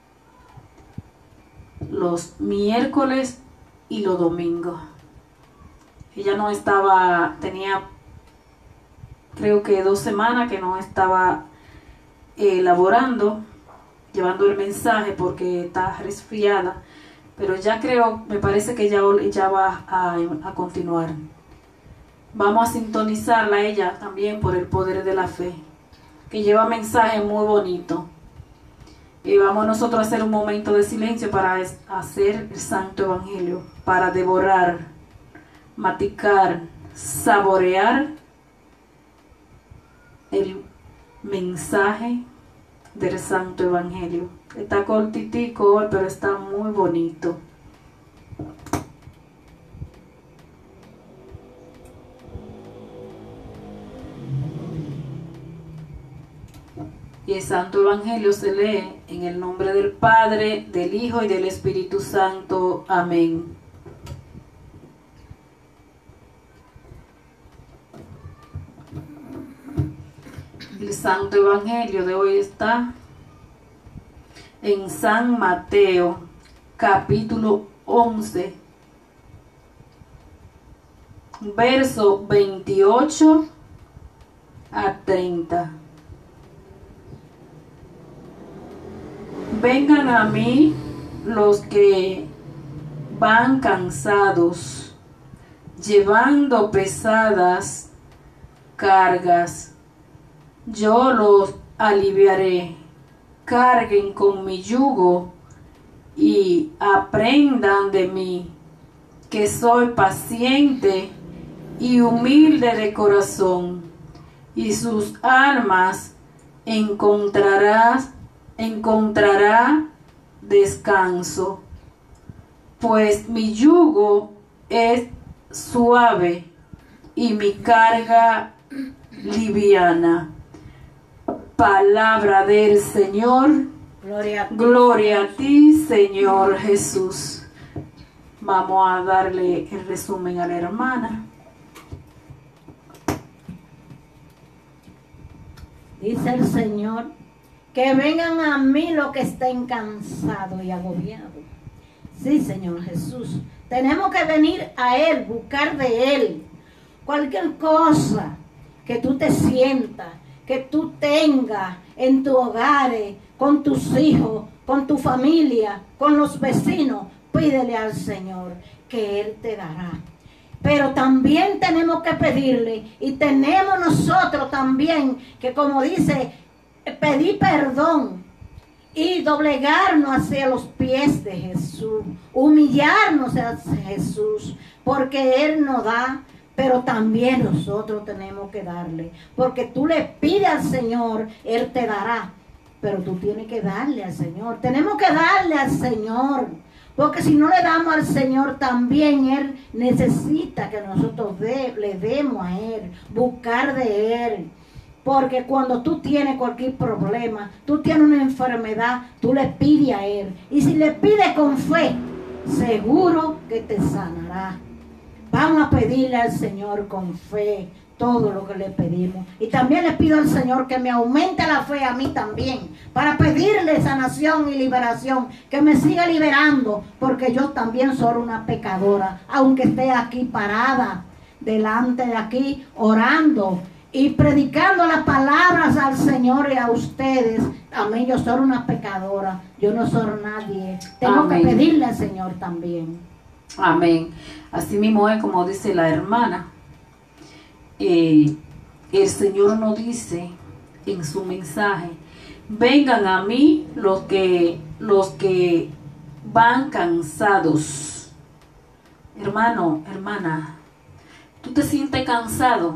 los miércoles y los domingos. Ella no estaba, tenía creo que dos semanas que no estaba eh, laborando, llevando el mensaje porque está resfriada, pero ya creo, me parece que ya, ya va a, a continuar. Vamos a sintonizarla a ella también por el poder de la fe, que lleva mensaje muy bonito. Y vamos nosotros a hacer un momento de silencio para hacer el Santo Evangelio, para devorar, maticar, saborear el mensaje del Santo Evangelio. Está cortitico hoy, pero está muy bonito. Y el Santo Evangelio se lee en el nombre del Padre, del Hijo y del Espíritu Santo. Amén. El Santo Evangelio de hoy está en San Mateo, capítulo once, verso veintiocho a treinta. Vengan a mí los que van cansados, llevando pesadas cargas. Yo los aliviaré. Carguen con mi yugo y aprendan de mí, que soy paciente y humilde de corazón, y sus almas encontrarás, encontrará descanso, pues mi yugo es suave y mi carga liviana. Palabra del Señor. Gloria a ti, Gloria a ti, Señor Jesús. Vamos a darle el resumen a la hermana. Dice el Señor, que vengan a mí los que estén cansados y agobiados. Sí, Señor Jesús. Tenemos que venir a Él, buscar de Él. Cualquier cosa que tú te sientas, que tú tengas en tu hogar, con tus hijos, con tu familia, con los vecinos, pídele al Señor que Él te dará. Pero también tenemos que pedirle, y tenemos nosotros también que, como dice, pedir perdón y doblegarnos hacia los pies de Jesús, humillarnos hacia Jesús, porque Él nos da. Pero también nosotros tenemos que darle, porque tú le pides al Señor, Él te dará, pero tú tienes que darle al Señor. Tenemos que darle al Señor, porque si no le damos al Señor, también Él necesita que nosotros de, le demos a Él, buscar de Él. Porque cuando tú tienes cualquier problema, tú tienes una enfermedad, tú le pides a Él. Y si le pides con fe, seguro que te sanará. Vamos a pedirle al Señor con fe todo lo que le pedimos. Y también le pido al Señor que me aumente la fe a mí también, para pedirle sanación y liberación, que me siga liberando, porque yo también soy una pecadora, aunque esté aquí parada, delante de aquí, orando y predicando las palabras al Señor y a ustedes. A mí yo soy una pecadora, yo no soy nadie. Tengo Amén. Que pedirle al Señor también. Amén. Así mismo es como dice la hermana. Eh, el Señor nos dice en su mensaje: vengan a mí los que, los que van cansados. hermano, hermana, tú te sientes cansado.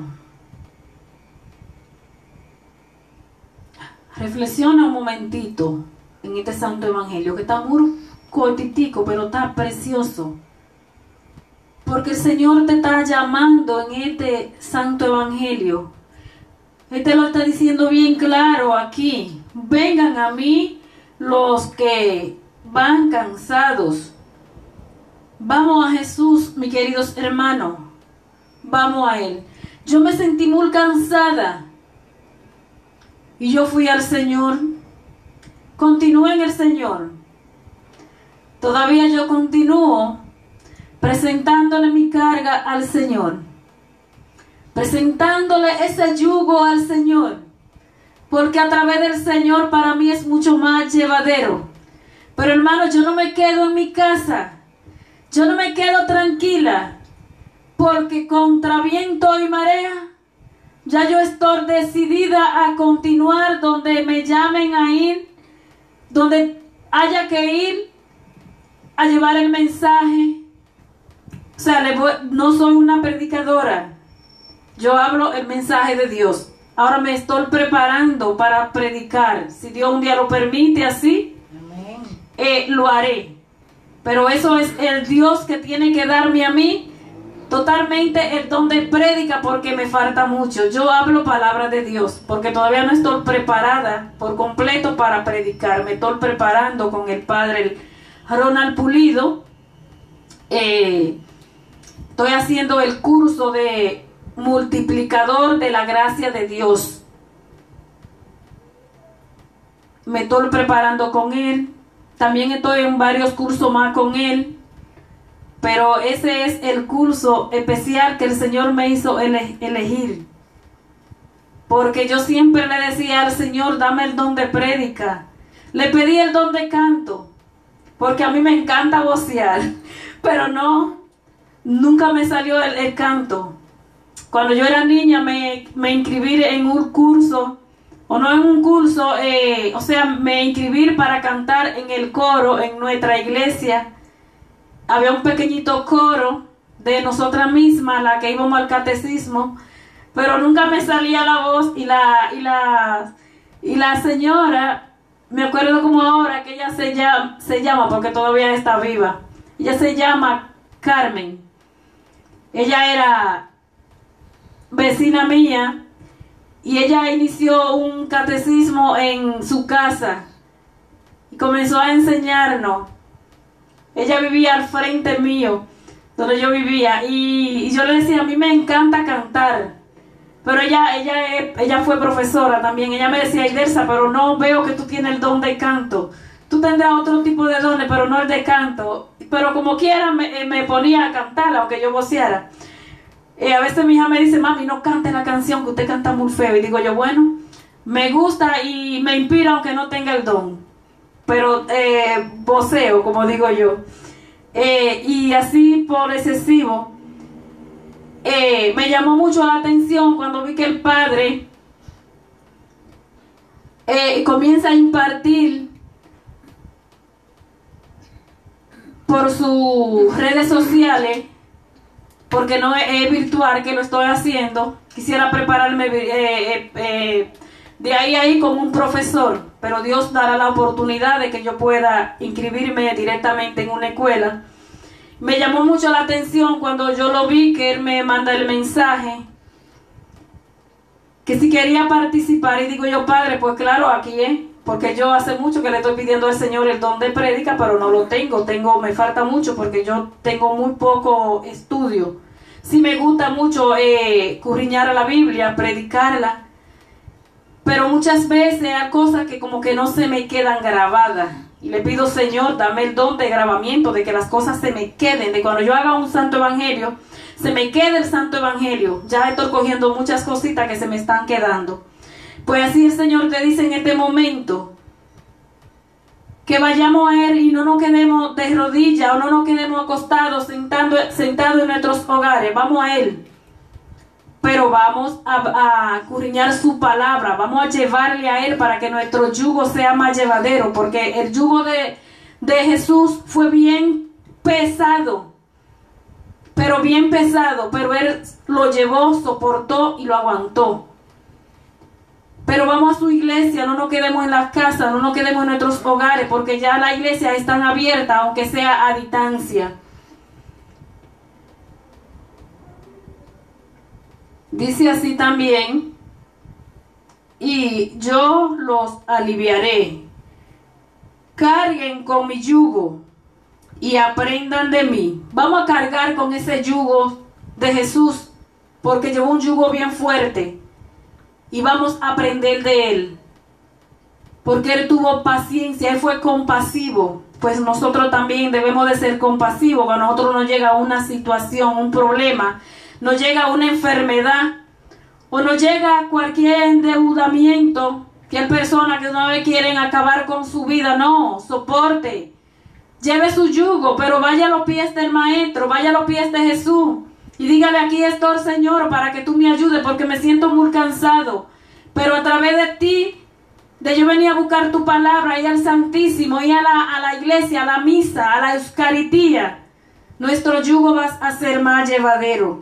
Reflexiona un momentito en este santo evangelio, que está muy cortitico, pero está precioso. Porque el Señor te está llamando en este santo evangelio. Él te lo está diciendo bien claro aquí. Vengan a mí los que van cansados. Vamos a Jesús, mis queridos hermanos. Vamos a Él. Yo me sentí muy cansada. Y yo fui al Señor. Continúo en el Señor. Todavía yo continúo presentándole mi carga al Señor. Presentándole ese yugo al Señor. Porque a través del Señor para mí es mucho más llevadero. Pero hermano, yo no me quedo en mi casa. Yo no me quedo tranquila. Porque contra viento y marea, ya yo estoy decidida a continuar donde me llamen a ir, donde haya que ir a llevar el mensaje. O sea, le voy, no soy una predicadora. Yo hablo el mensaje de Dios. Ahora me estoy preparando para predicar. Si Dios un día lo permite así, eh, lo haré. Pero eso es el Dios que tiene que darme a mí totalmente el don de prédica, porque me falta mucho. Yo hablo palabra de Dios porque todavía no estoy preparada por completo para predicar. Me estoy preparando con el padre Ronald Pulido. Eh, estoy haciendo el curso de multiplicador de la gracia de Dios. Me estoy preparando con él. También estoy en varios cursos más con él. Pero ese es el curso especial que el Señor me hizo ele- elegir. Porque yo siempre le decía al Señor, dame el don de prédica. Le pedí el don de canto, porque a mí me encanta vocear. Pero no, nunca me salió el, el canto. Cuando yo era niña me, me inscribí en un curso, o no en un curso, eh, o sea, me inscribí para cantar en el coro en nuestra iglesia. Había un pequeñito coro de nosotras mismas, la que íbamos al catecismo, pero nunca me salía la voz. Y la, y la, y la señora, me acuerdo como ahora que ella se llama, se llama, porque todavía está viva, ella se llama Carmen. Ella era vecina mía y ella inició un catecismo en su casa y comenzó a enseñarnos. Ella vivía al frente mío, donde yo vivía, y, y yo le decía, a mí me encanta cantar, pero ella, ella, ella fue profesora también. Ella me decía, Idelsa, pero no veo que tú tienes el don de canto. Tú tendrás otro tipo de dones, pero no el de canto. Pero como quiera me, me ponía a cantar, aunque yo voceara. Eh, a veces mi hija me dice, mami, no cante la canción, que usted canta muy feo. Y digo yo, bueno, me gusta y me inspira aunque no tenga el don. Pero eh, voceo, como digo yo. Eh, y así por excesivo. Eh, me llamó mucho la atención cuando vi que el padre eh, comienza a impartir por sus redes sociales, porque no es, es virtual que lo estoy haciendo. Quisiera prepararme eh, eh, eh, de ahí a ahí como un profesor, pero Dios dará la oportunidad de que yo pueda inscribirme directamente en una escuela. Me llamó mucho la atención cuando yo lo vi, que él me manda el mensaje que si quería participar, y digo yo, padre, pues claro, aquí es, porque yo hace mucho que le estoy pidiendo al Señor el don de prédica, pero no lo tengo, tengo, me falta mucho porque yo tengo muy poco estudio. Sí me gusta mucho eh, curriñar a la Biblia, predicarla, pero muchas veces hay cosas que como que no se me quedan grabadas. Y le pido, Señor, dame el don de grabamiento, de que las cosas se me queden, de cuando yo haga un santo evangelio, se me quede el santo evangelio. Ya estoy cogiendo muchas cositas que se me están quedando. Pues así el Señor te dice en este momento, que vayamos a Él y no nos quedemos de rodillas o no nos quedemos acostados, sentando, sentados en nuestros hogares. Vamos a Él. Pero vamos a, a curriñar su palabra, vamos a llevarle a Él para que nuestro yugo sea más llevadero, porque el yugo de, de Jesús fue bien pesado. pero bien pesado, pero Él lo llevó, soportó y lo aguantó. Pero vamos a su iglesia, no nos quedemos en las casas, no nos quedemos en nuestros hogares, porque ya la iglesia está abierta, aunque sea a distancia. Dice así también, y yo los aliviaré. Carguen con mi yugo y aprendan de mí. Vamos a cargar con ese yugo de Jesús, porque llevó un yugo bien fuerte. Y vamos a aprender de Él, porque Él tuvo paciencia, Él fue compasivo. Pues nosotros también debemos de ser compasivos. Cuando a nosotros nos llega una situación, un problema, nos llega una enfermedad, o nos llega cualquier endeudamiento, que hay personas que una vez quieren acabar con su vida. No, soporte, lleve su yugo, pero vaya a los pies del Maestro, vaya a los pies de Jesús, y dígale: aquí estoy, Señor, para que tú me ayudes, porque me siento muy cansado, pero a través de ti, de yo venir a buscar tu palabra, ir al Santísimo, ir a la, a la iglesia, a la misa, a la Eucaristía, nuestro yugo va a ser más llevadero.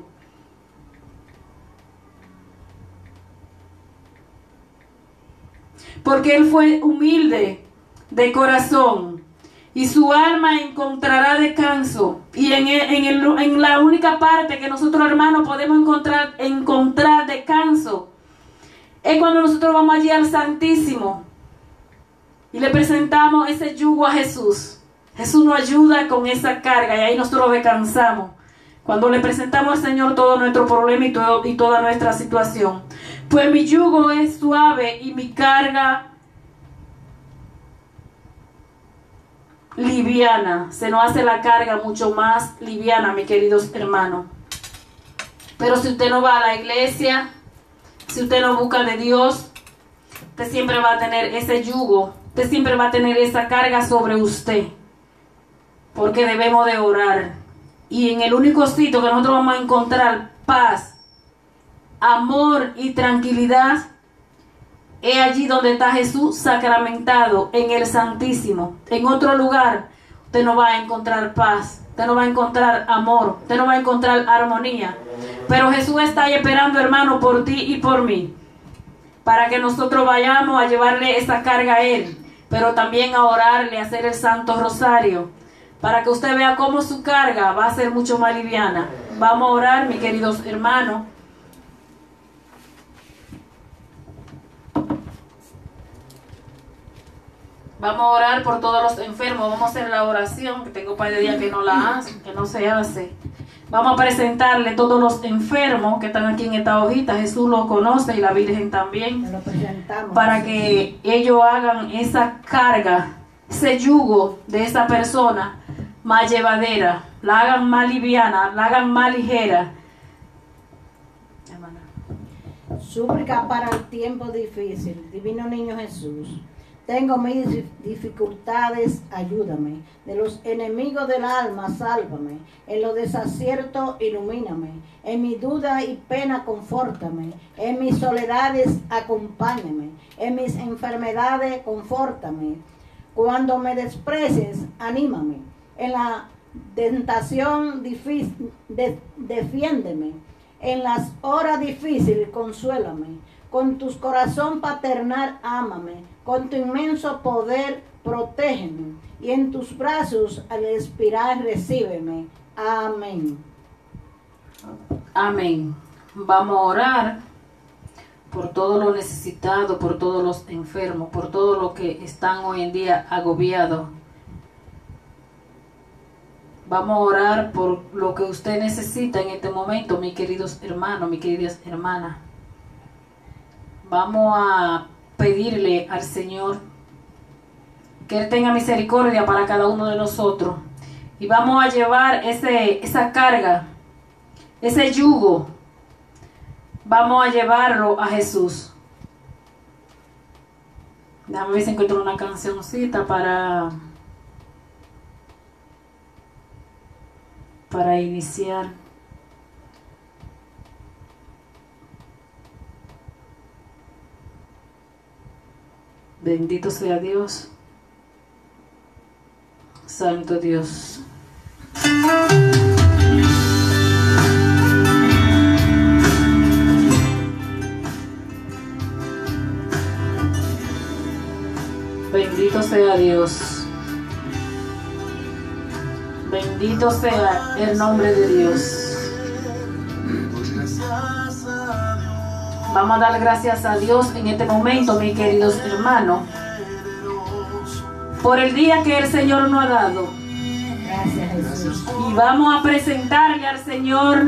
Porque Él fue humilde de corazón, y su alma encontrará descanso. Y en, el, en, el, en la única parte que nosotros, hermanos, podemos encontrar, encontrar descanso es cuando nosotros vamos allí al Santísimo y le presentamos ese yugo a Jesús. Jesús nos ayuda con esa carga, y ahí nosotros descansamos, cuando le presentamos al Señor todo nuestro problema y, todo, y toda nuestra situación. Pues mi yugo es suave y mi carga liviana. Se nos hace la carga mucho más liviana, mis queridos hermanos. Pero si usted no va a la iglesia, si usted no busca de Dios, usted siempre va a tener ese yugo, usted siempre va a tener esa carga sobre usted, porque debemos de orar. Y en el único sitio que nosotros vamos a encontrar paz, amor y tranquilidad, es allí donde está Jesús sacramentado, en el Santísimo. En otro lugar usted no va a encontrar paz, usted no va a encontrar amor, usted no va a encontrar armonía. Pero Jesús está ahí esperando, hermano, por ti y por mí, para que nosotros vayamos a llevarle esa carga a Él, pero también a orarle, a hacer el Santo Rosario, para que usted vea cómo su carga va a ser mucho más liviana. Vamos a orar, mis queridos hermanos. Vamos a orar por todos los enfermos. Vamos a hacer la oración, que tengo un par de días que no la hace, que no se hace. Vamos a presentarle todos los enfermos que están aquí en esta hojita. Jesús los conoce y la Virgen también. Lo presentamos, para que ellos hagan esa carga, ese yugo de esa persona más llevadera, la hagan más liviana, la hagan más ligera. Súplica para el tiempo difícil. Divino Niño Jesús, tengo mis dificultades, ayúdame. De los enemigos del alma, sálvame. En los desaciertos, ilumíname. En mi duda y pena, confórtame. En mis soledades, acompáñame. En mis enfermedades, confórtame. Cuando me desprecies, anímame. En la tentación difícil, de, defiéndeme. En las horas difíciles, consuélame. Con tu corazón paternal, ámame. Con tu inmenso poder, protégeme. Y en tus brazos, al expirar, recíbeme. Amén. Amén. Vamos a orar por todos los necesitados, por todos los enfermos, por todos los que están hoy en día agobiados. Vamos a orar por lo que usted necesita en este momento, mis queridos hermanos, mis queridas hermanas. Vamos a pedirle al Señor que Él tenga misericordia para cada uno de nosotros. Y vamos a llevar ese, esa carga, ese yugo, vamos a llevarlo a Jesús. Déjame ver si encuentro una cancioncita para, para iniciar. Bendito sea Dios, Santo Dios. sea Dios. Bendito sea el nombre de Dios. Vamos a dar gracias a Dios en este momento, mis queridos hermanos, por el día que el Señor nos ha dado. Gracias, Jesús. Y vamos a presentarle al Señor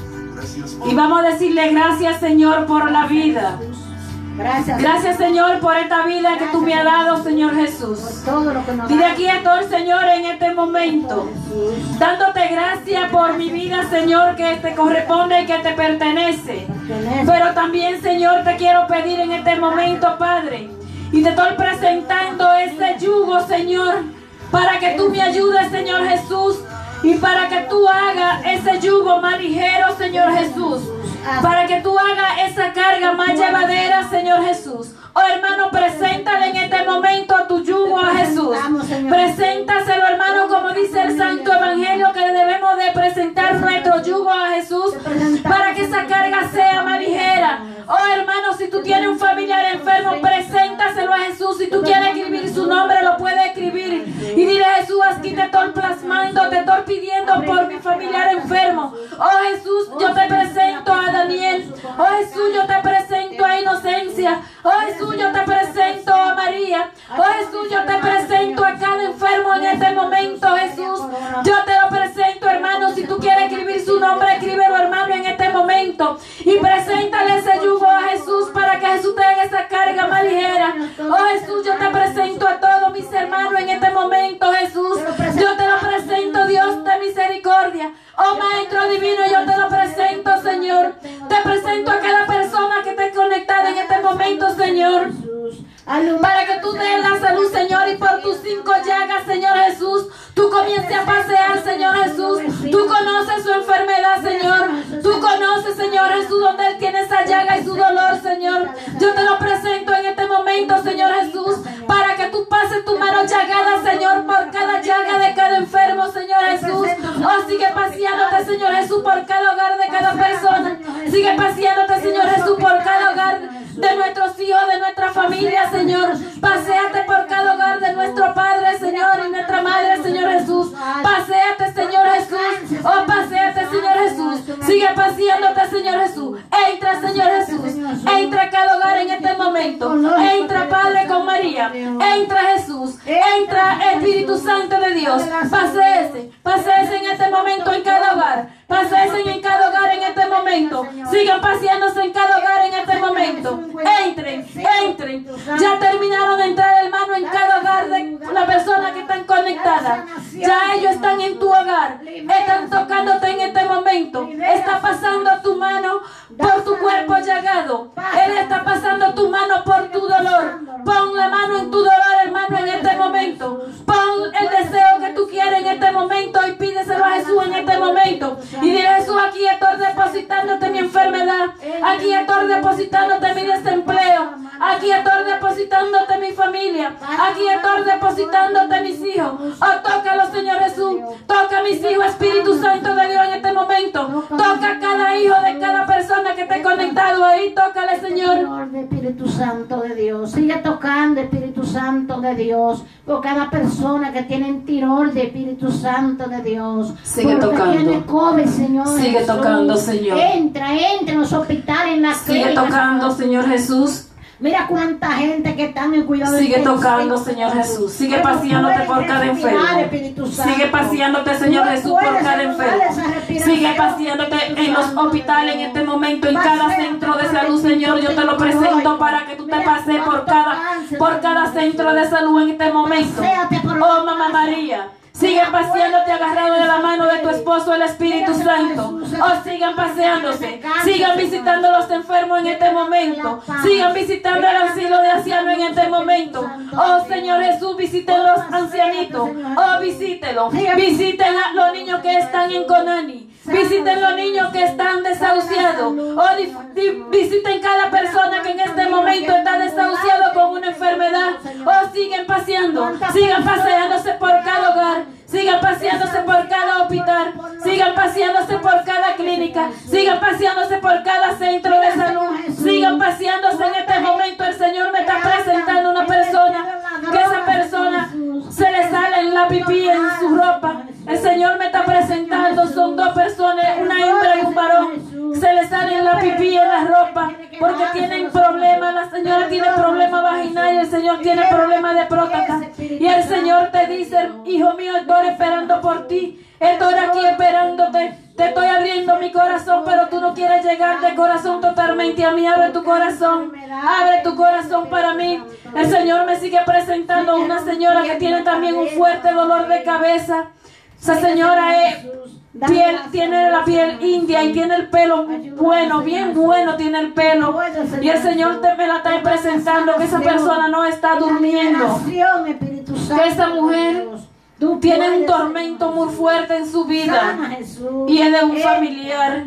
y vamos a decirle gracias, Señor, por la vida. Gracias. Gracias, Señor, por esta vida que tú me has dado, Señor Jesús. Por todo lo que nos Dile da. aquí a todo el Señor en este momento, Jesús. dándote gracias por mi vida, Señor, que te corresponde y que te pertenece. Pero también, Señor, te quiero pedir en este momento, Padre, y te estoy presentando ese yugo, Señor, para que tú me ayudes, Señor Jesús, y para que tú hagas ese yugo más ligero, Señor Jesús, para que tú hagas esa carga más llevadera, Señor Jesús. Oh, hermano, preséntale en este momento a tu yugo a Jesús. Preséntaselo, hermano, como dice el Santo Evangelio, que debemos de presentar nuestro yugo a Jesús para que esa carga sea más ligera. Oh, hermano, si tú tienes un familiar enfermo, preséntaselo a Jesús. Si tú quieres escribir su nombre, lo puedes escribir. Y dile, Jesús, aquí te estoy plasmando, te estoy pidiendo por mi familiar enfermo. Oh, Jesús, yo te presento a Daniel. Oh, Jesús, yo te presento a Inocencia. Oh, Jesús, yo te presento a María. Oh, Jesús, yo te presento a cada enfermo en este momento, Jesús. Yo te lo presento, hermano. Si tú quieres escribir su nombre, escríbelo, hermano, en este momento. Y preséntale ese yugo a Jesús para que Jesús te haga esa carga más ligera. Oh, Jesús, yo te presento a todos mis hermanos en este momento, Jesús. Yo te lo presento, Dios de misericordia. Oh, Maestro Divino, yo te lo presento, Señor. Te presento a cada persona que esté conectada en este momento, Señor, para que tú des la salud, Señor, y por tus cinco llagas, Señor Jesús, tú comiences a pasear, Señor Jesús. Tú conoces su enfermedad, Señor. Tú conoces, Señor Jesús, donde Él tiene esa llaga y su dolor, Señor. Yo te lo presento en este momento, Señor Jesús, para que tú pases tu mano llagada, Señor, por cada llaga de cada enfermo, Señor Jesús. Oh, sigue paseándote, Señor Jesús, por cada hogar de cada persona. Sigue paseándote, Señor Jesús, por cada hogar de nuestros hijos, de nuestra familia, Señor. Paséate por cada hogar de nuestro Padre, Señor, y nuestra Madre, Señor Jesús. Paséate, Señor Jesús. Oh, paséate, Señor Jesús. Sigue paseándote, Señor Jesús. Entra, Señor Jesús. Entra a cada hogar en este momento. Entra, Padre, con María. Entra, Jesús. Entra, Espíritu Santo de Dios. Paséese. Paséese en este momento en cada hogar. Paséese en cada hogar en este momento. Sigan paseándose en cada hogar en este momento. Entren, entren. Ya terminaron de entrar, hermano, en cada hogar de la persona que están conectadas. Ya ellos están en tu hogar. Están tocándote en este momento. Está pasando tu mano por tu cuerpo llagado. Él está pasando tu mano por tu dolor. Pon la mano en tu dolor, hermano, en este momento. Pon el deseo que tú quieres en este momento y pídeselo a Jesús en este momento. Y dile, Jesús, aquí estoy depositándote mi enfermedad. Aquí estoy depositándote mi desempleo. Aquí estoy depositándote mi familia. Aquí estoy depositándote mis hijos. Oh, tócalo, Señor Jesús. Toca a mis hijos, Espíritu Santo de Dios, en este momento. Toca a cada hijo de cada persona que esté conectado ahí. Tócale, Señor. Señor, de Espíritu Santo de Dios. Sigue tocando, Espíritu Santo de Dios, por cada persona que tiene tirón de Espíritu Santo de Dios. Sigue Porque tocando. tiene COVID, Señor. Sigue Jesús. tocando, Señor. Entra, entra en los hospitales, en las Sigue clínicas, tocando, Señor Jesús. Mira cuánta gente que está en el cuidado Sigue intensivo. tocando, Señor Jesús. Sigue Pero paseándote puedes por cada respirar, enfermo. Espíritu Santo. Sigue paseándote, Señor Tú Jesús, por puedes cada ayudar enfermo. esa respiración, Sigue paseándote en los Santo hospitales en de este Dios. momento, en cada Pasea centro de por salud, el Señor. Yo te lo presento para que tú te pases por cada, por cada centro de salud en este momento. Oh, Mamá María. Sigue paseándote agarrado de la mano de tu esposo, el Espíritu Santo. Oh, sigan paseándose. Sigan visitando a los enfermos en este momento. Sigan visitando el asilo de ancianos en este momento. Oh, Señor Jesús, visiten los ancianitos. Oh, visítelos. Visiten a los niños que están en Conani. Visiten los niños que están desahuciados. Oh, di, di, visiten cada persona que en este momento está desahuciado con una enfermedad. Oh, siguen paseando. Sigan paseándose por cada hogar. Sigan paseándose por cada hospital. Sigan paseándose por cada clínica. Sigan paseándose por cada centro de salud. Sigan paseándose en este momento. El Señor me está presentando una persona. Que esa persona Señor me está presentando son dos personas, una hembra y un varón. Se les sale la pipí en la ropa porque tienen problemas. La señora tiene problemas vaginales y el Señor tiene problemas de próstata. Y el Señor te dice, hijo mío, estoy esperando por ti. Estoy aquí esperándote. Te estoy abriendo mi corazón, pero tú no quieres llegar de corazón totalmente a mí. Abre tu corazón. Abre tu corazón para mí. El Señor me sigue presentando una señora que tiene también un fuerte dolor de cabeza. Esa señora es piel, tiene la piel india y tiene el pelo bueno, bien bueno tiene el pelo. Y el Señor te me la está presentando que esa persona no está durmiendo. Que esa mujer tiene un tormento muy fuerte en su vida y es de un familiar.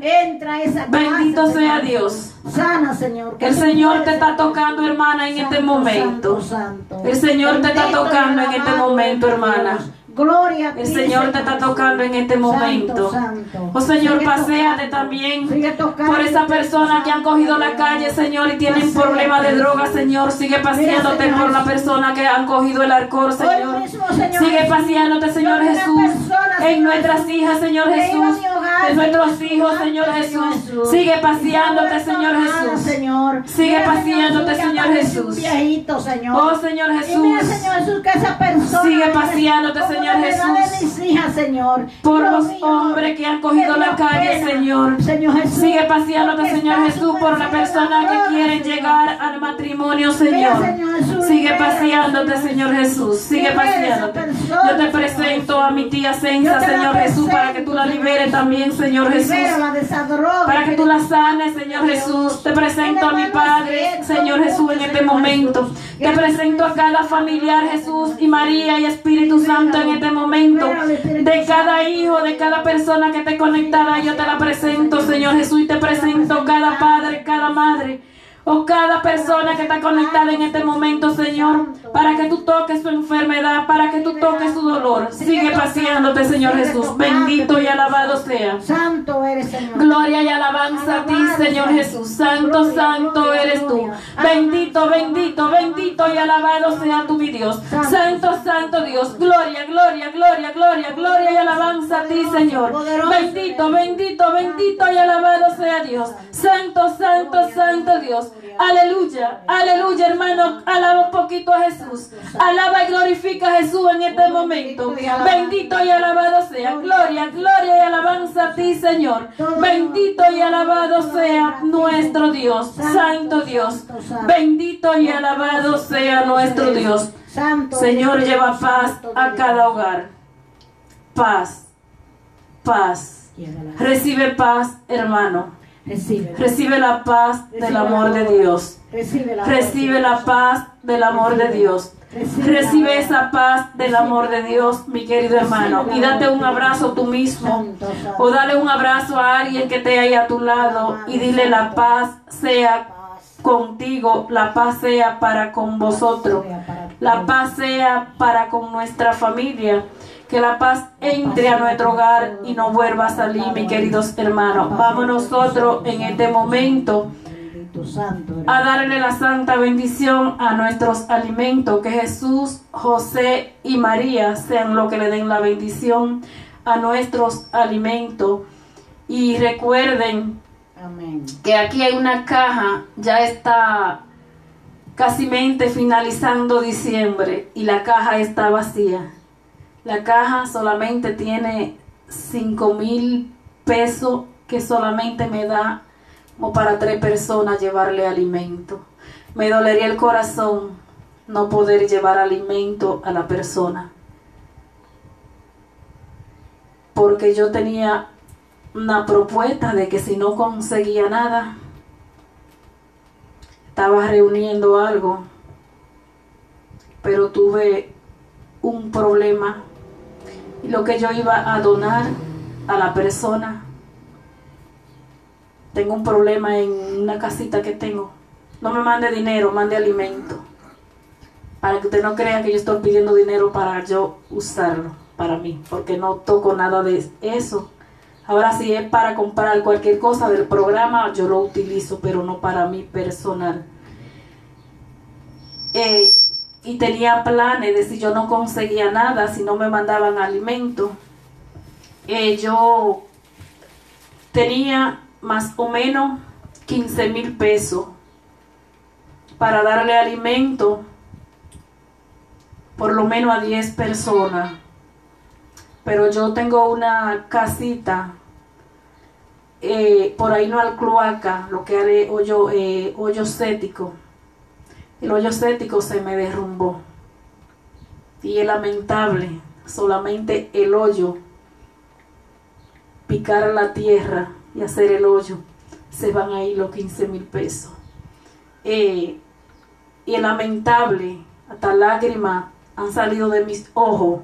Bendito sea Dios. Sana, Señor. El Señor te está tocando, hermana, en este momento. El Señor te está tocando en este momento, hermana. Gloria a ti, el Señor te está tocando en este momento. Santo, santo. Oh Señor, Sigue paséate tocando, también sigue tocando, por esas personas que han cogido la calle, Señor, y tienen Paséate, problemas de droga, Señor. Señor. Sigue paseándote Mira, por Señor. las personas que han cogido el alcohol, Señor. mismo, Señor Sigue Jesús. paseándote, Señor Yo vi una Jesús, persona, en Señor nuestras Jesús, hijas, Señor que iba a Jesús, mi hogar, en nuestros Señor hijos, Jesús, Señor Señor Jesús. Jesús. Sigue paseándote, Señor Nada, Jesús. Señor. Sigue Mira, paseándote, Jesús, Señor que aparece Jesús. un viejito, Señor. Oh Señor Y mira, Jesús, Señor Jesús, que esa persona sigue paseándote, como Señor la verdad Jesús. de mis hijas, Señor. Por Dios los mío, hombres que han cogido que la dio calle, pena, Señor. Señor Jesús. Sigue paseándote, Porque Señor está Jesús, por la sumergida en persona la que droga, quieren Señor. llegar al matrimonio, Mira, Señor. Señor Jesús, Sigue libera, paseándote, Señor Señor Jesús. Sigue Libera esa paseándote. persona, Yo te Señor presento a mi tía Yo Sensa, te la Señor Jesús, para que tú la presento, liberes Señor también, Señor Jesús. Libérala de esa droga, Para que tú la sanes, Señor Jesús. Te presento a mi Padre, Señor Jesús, en este momento. Te presento a cada familiar, Jesús, y María y Espíritu Santo en este momento. De cada hijo, de cada persona que esté conectada, yo te la presento, Señor Jesús, y te presento cada padre, cada madre, o cada persona que está conectada en este momento, Señor, para que tú toques su enfermedad, para que tú toques su dolor. Sigue paseándote, Señor Jesús. Bendito y alabado sea. Santo eres, Señor. Gloria y alabanza a ti, Señor Jesús. Santo, santo eres tú. Bendito, bendito, bendito y alabado sea tu mi Dios. Santo, santo Dios. Gloria, gloria, gloria, gloria, gloria y alabanza a ti, Señor. Bendito, bendito, bendito y alabado sea Dios. Santo, santo, santo Dios. Aleluya, aleluya, hermano. Alaba un poquito a Jesús. Alaba y glorifica a Jesús en este momento. Bendito y alabado sea. Gloria, gloria y alabanza a ti, Señor. Bendito y alabado sea nuestro Dios. Santo Dios. Bendito y alabado sea nuestro Dios. Señor, lleva paz a cada hogar. Paz, paz. Recibe paz, hermano. Recibe. Recibe la paz del amor de Dios. Recibe la Recibe la paz del amor de Dios. Recibe esa paz del amor de Dios, mi querido hermano. Y date un abrazo tú mismo. O dale un abrazo a alguien que esté ahí a tu lado. Y dile: la paz sea contigo. La paz sea para con vosotros. La paz sea para con nuestra familia. Que la paz entre a nuestro hogar y no vuelva a salir, mis queridos hermanos. Vamos nosotros en este momento a darle la santa bendición a nuestros alimentos. Que Jesús, José y María sean los que le den la bendición a nuestros alimentos. Y recuerden que aquí hay una caja, ya está casi finalizando diciembre y la caja está vacía. La caja solamente tiene cinco mil pesos que solamente me da como para tres personas llevarle alimento. Me dolería el corazón no poder llevar alimento a la persona. Porque yo tenía una propuesta de que si no conseguía nada, estaba reuniendo algo, pero tuve un problema. Y lo que yo iba a donar a la persona, tengo un problema en una casita que tengo. No me mande dinero, mande alimento. Para que usted no crea que yo estoy pidiendo dinero para yo usarlo para mí, porque no toco nada de eso. Ahora si es para comprar cualquier cosa del programa, yo lo utilizo, pero no para mí personal. Eh, y tenía planes de si yo no conseguía nada, si no me mandaban alimento, eh, yo tenía más o menos quince mil pesos para darle alimento por lo menos a diez personas. Pero yo tengo una casita, eh, por ahí no al cloaca, lo que haré hoyo, eh, hoyo séptico. El hoyo séptico se me derrumbó. Y es lamentable, solamente el hoyo, picar la tierra y hacer el hoyo, se van ahí los quince mil pesos. Eh, y es lamentable, hasta lágrimas han salido de mis ojos,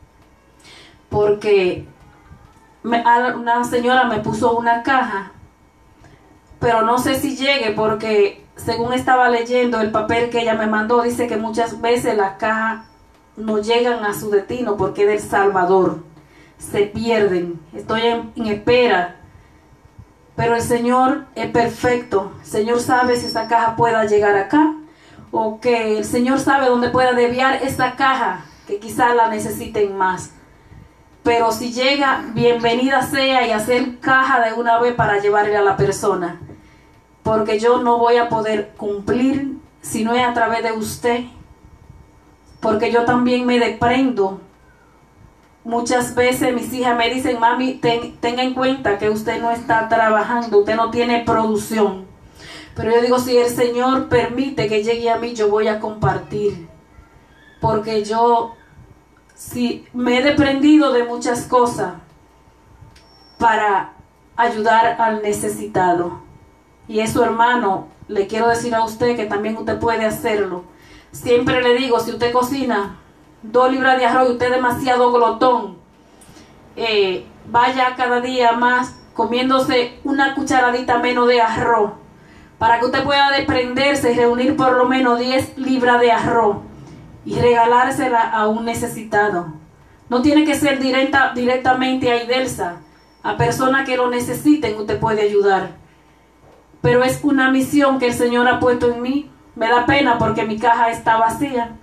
porque me, una señora me puso una caja, pero no sé si llegue, porque según estaba leyendo el papel que ella me mandó, dice que muchas veces las cajas no llegan a su destino porque es del Salvador, se pierden. Estoy en, en espera, pero el Señor es perfecto. El Señor sabe si esa caja pueda llegar acá, o que el Señor sabe dónde pueda desviar esa caja, que quizás la necesiten más. Pero si llega, bienvenida sea, y hacer caja de una vez para llevarle a la persona, porque yo no voy a poder cumplir si no es a través de usted, porque yo también me desprendo. Muchas veces mis hijas me dicen: mami, ten, tenga en cuenta que usted no está trabajando, usted no tiene producción. Pero yo digo, si el Señor permite que llegue a mí, yo voy a compartir, porque yo sí me he desprendido de muchas cosas para ayudar al necesitado. Y eso, hermano, le quiero decir a usted que también usted puede hacerlo. Siempre le digo, si usted cocina dos libras de arroz y usted es demasiado glotón, eh, vaya cada día más comiéndose una cucharadita menos de arroz, para que usted pueda desprenderse y reunir por lo menos diez libras de arroz y regalársela a un necesitado. No tiene que ser directa, directamente a Idelsa, a personas que lo necesiten usted puede ayudar. Pero es una misión que el Señor ha puesto en mí. Me da pena porque mi caja está vacía.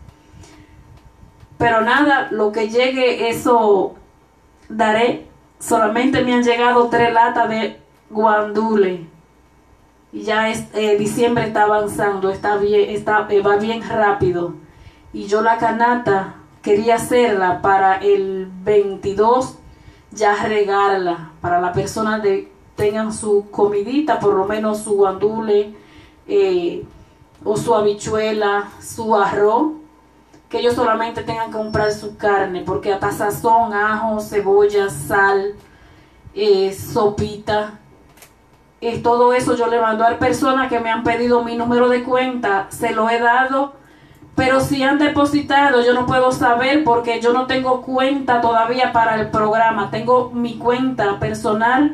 Pero nada, lo que llegue, eso daré. Solamente me han llegado tres latas de guandule. Y ya es, eh, diciembre está avanzando, está bien, está, eh, va bien rápido. Y yo la canasta quería hacerla para el veintidós, ya regalarla para la persona de tengan su comidita, por lo menos su guandule, eh, o su habichuela, su arroz, que ellos solamente tengan que comprar su carne, porque hasta sazón, ajo, cebolla, sal, eh, sopita, eh, todo eso yo le mando a personas que me han pedido mi número de cuenta, se lo he dado, pero si han depositado yo no puedo saber, porque yo no tengo cuenta todavía para el programa, tengo mi cuenta personal.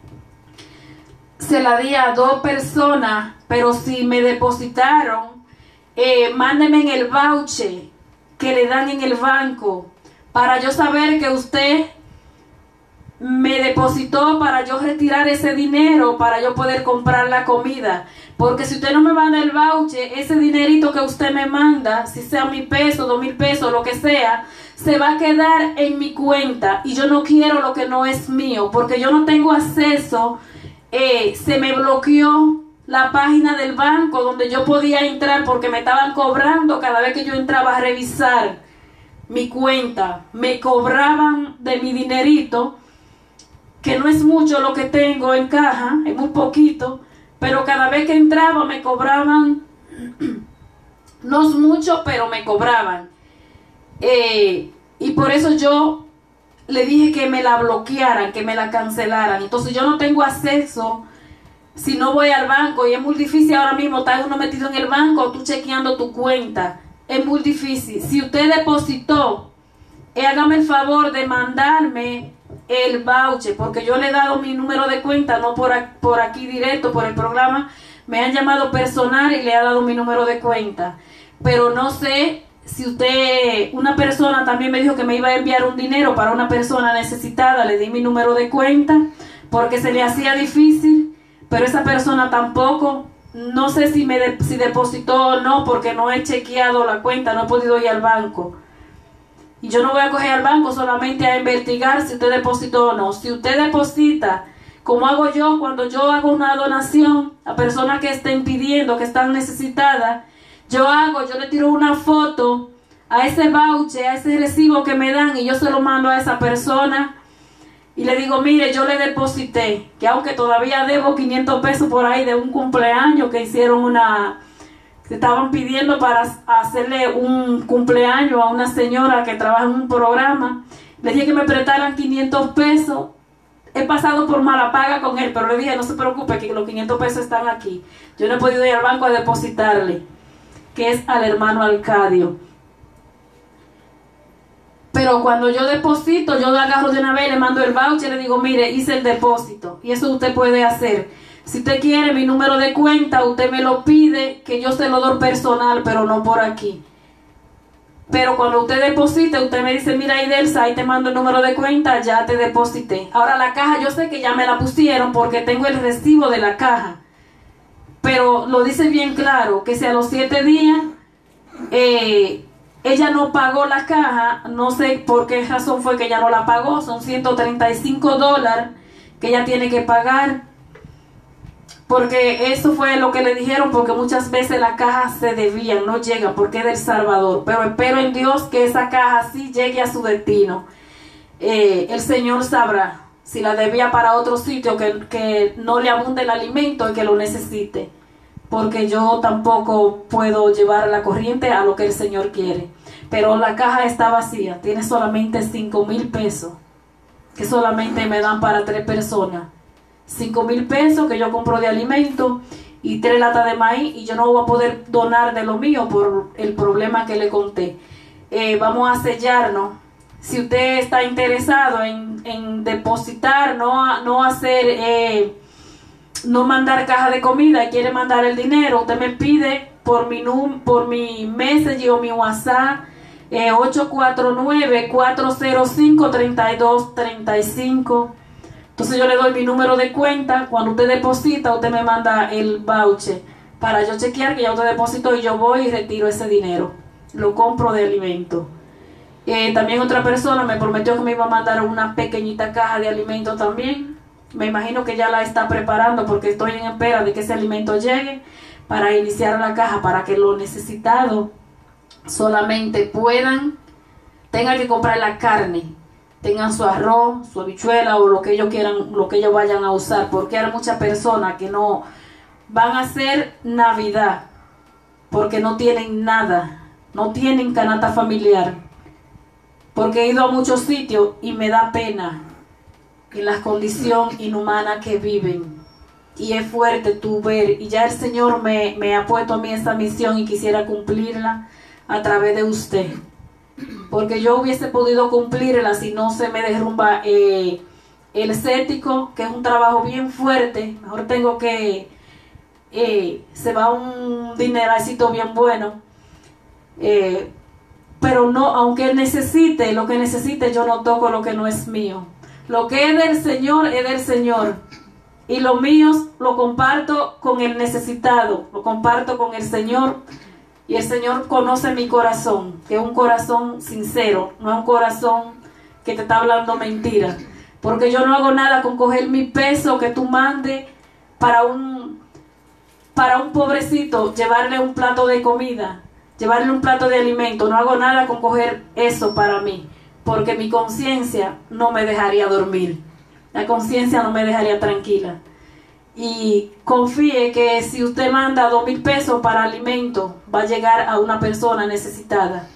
Se la di a dos personas, pero si me depositaron, eh, mándenme en el voucher que le dan en el banco, para yo saber que usted me depositó, para yo retirar ese dinero, para yo poder comprar la comida. Porque si usted no me manda el voucher, ese dinerito que usted me manda, si sea mil pesos, dos mil pesos, lo que sea, se va a quedar en mi cuenta, y yo no quiero lo que no es mío, porque yo no tengo acceso. Eh, se me bloqueó la página del banco donde yo podía entrar, porque me estaban cobrando cada vez que yo entraba a revisar mi cuenta. Me cobraban de mi dinerito, que no es mucho lo que tengo en caja, es muy poquito, pero cada vez que entraba me cobraban, no es mucho, pero me cobraban. Eh, y por eso yo le dije que me la bloquearan, que me la cancelaran. Entonces yo no tengo acceso si no voy al banco, y es muy difícil ahora mismo estar uno metido en el banco, tú chequeando tu cuenta, es muy difícil. Si usted depositó, eh, hágame el favor de mandarme el voucher, porque yo le he dado mi número de cuenta, no por, por aquí directo, por el programa, me han llamado personal y le he dado mi número de cuenta, pero no sé. Si usted, una persona también me dijo que me iba a enviar un dinero para una persona necesitada, le di mi número de cuenta porque se le hacía difícil, pero esa persona tampoco, no sé si me de, si depositó o no, porque no he chequeado la cuenta, no he podido ir al banco. Y yo no voy a coger al banco solamente a investigar si usted depositó o no. Si usted deposita, como hago yo cuando yo hago una donación a personas que estén pidiendo, que están necesitadas, yo hago, yo le tiro una foto a ese voucher, a ese recibo que me dan, y yo se lo mando a esa persona y le digo, mire, yo le deposité, que aunque todavía debo quinientos pesos por ahí de un cumpleaños que hicieron una... que estaban pidiendo para hacerle un cumpleaños a una señora que trabaja en un programa. Le dije que me prestaran quinientos pesos. He pasado por mala paga con él, pero le dije, no se preocupe, que los quinientos pesos están aquí. Yo no he podido ir al banco a depositarle, que es al hermano Arcadio. Pero cuando yo deposito, yo le agarro de una vez, le mando el voucher, le digo, mire, hice el depósito. Y eso usted puede hacer. Si usted quiere mi número de cuenta, usted me lo pide, que yo se lo doy personal, pero no por aquí. Pero cuando usted deposite, usted me dice, mira, Idelsa, ahí te mando el número de cuenta, ya te deposité. Ahora la caja, yo sé que ya me la pusieron porque tengo el recibo de la caja. Pero lo dice bien claro, que si a los siete días eh, ella no pagó la caja, no sé por qué razón fue que ella no la pagó, son ciento treinta y cinco dólares que ella tiene que pagar. Porque eso fue lo que le dijeron, porque muchas veces las cajas se desvían, no llegan, porque es del Salvador. Pero espero en Dios que esa caja sí llegue a su destino. Eh, el Señor sabrá si la debía para otro sitio que, que no le abunde el alimento y que lo necesite. Porque yo tampoco puedo llevar la corriente a lo que el Señor quiere. Pero la caja está vacía, tiene solamente cinco mil pesos, que solamente me dan para tres personas. cinco mil pesos que yo compro de alimento y tres latas de maíz, y yo no voy a poder donar de lo mío por el problema que le conté. Eh, vamos a sellarnos. Si usted está interesado en, en depositar, no, no hacer, eh, no mandar caja de comida, quiere mandar el dinero, usted me pide por mi, num, por mi Messenger o mi WhatsApp, eh, ocho cuatro nueve, cuatro cero cinco, tres dos tres cinco. Entonces yo le doy mi número de cuenta. Cuando usted deposita, usted me manda el voucher para yo chequear que ya usted depositó, y yo voy y retiro ese dinero. Lo compro de alimento. Eh, también otra persona me prometió que me iba a mandar una pequeñita caja de alimento también. Me imagino que ya la está preparando, porque estoy en espera de que ese alimento llegue para iniciar la caja, para que los necesitados solamente puedan, tengan que comprar la carne, tengan su arroz, su habichuela o lo que ellos quieran, lo que ellos vayan a usar, porque hay muchas personas que no van a hacer Navidad porque no tienen nada, no tienen canasta familiar, porque he ido a muchos sitios y me da pena en la condición inhumana que viven, y es fuerte tú ver, y ya el Señor me, me ha puesto a mí esa misión y quisiera cumplirla a través de usted, porque yo hubiese podido cumplirla si no se me derrumba eh, el cético, que es un trabajo bien fuerte. Mejor tengo que eh, se va un dineracito bien bueno, eh, pero no, aunque él necesite lo que necesite, yo no toco lo que no es mío. Lo que es del Señor es del Señor, y lo mío lo comparto con el necesitado, lo comparto con el Señor. Y el Señor conoce mi corazón, que es un corazón sincero, no es un corazón que te está hablando mentira. Porque yo no hago nada con coger mi peso que tú mandes para un, para un pobrecito, llevarle un plato de comida, llevarle un plato de alimento. No hago nada con coger eso para mí, porque mi conciencia no me dejaría dormir. La conciencia no me dejaría tranquila. Y confíe que si usted manda dos mil pesos para alimento, va a llegar a una persona necesitada,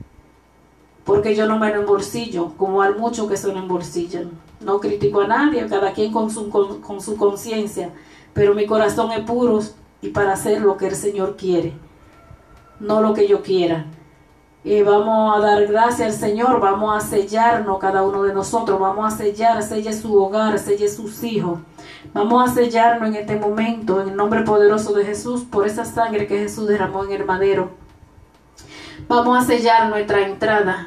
porque yo no me lo embolsillo, como hay muchos que se lo embolsillan. No critico a nadie, cada quien con su, con, con su conciencia, pero mi corazón es puro y para hacer lo que el Señor quiere, no lo que yo quiera. Y vamos a dar gracias al Señor, vamos a sellarnos cada uno de nosotros, vamos a sellar, selle su hogar, selle sus hijos. Vamos a sellarnos en este momento, en el nombre poderoso de Jesús, por esa sangre que Jesús derramó en el madero. Vamos a sellar nuestra entrada,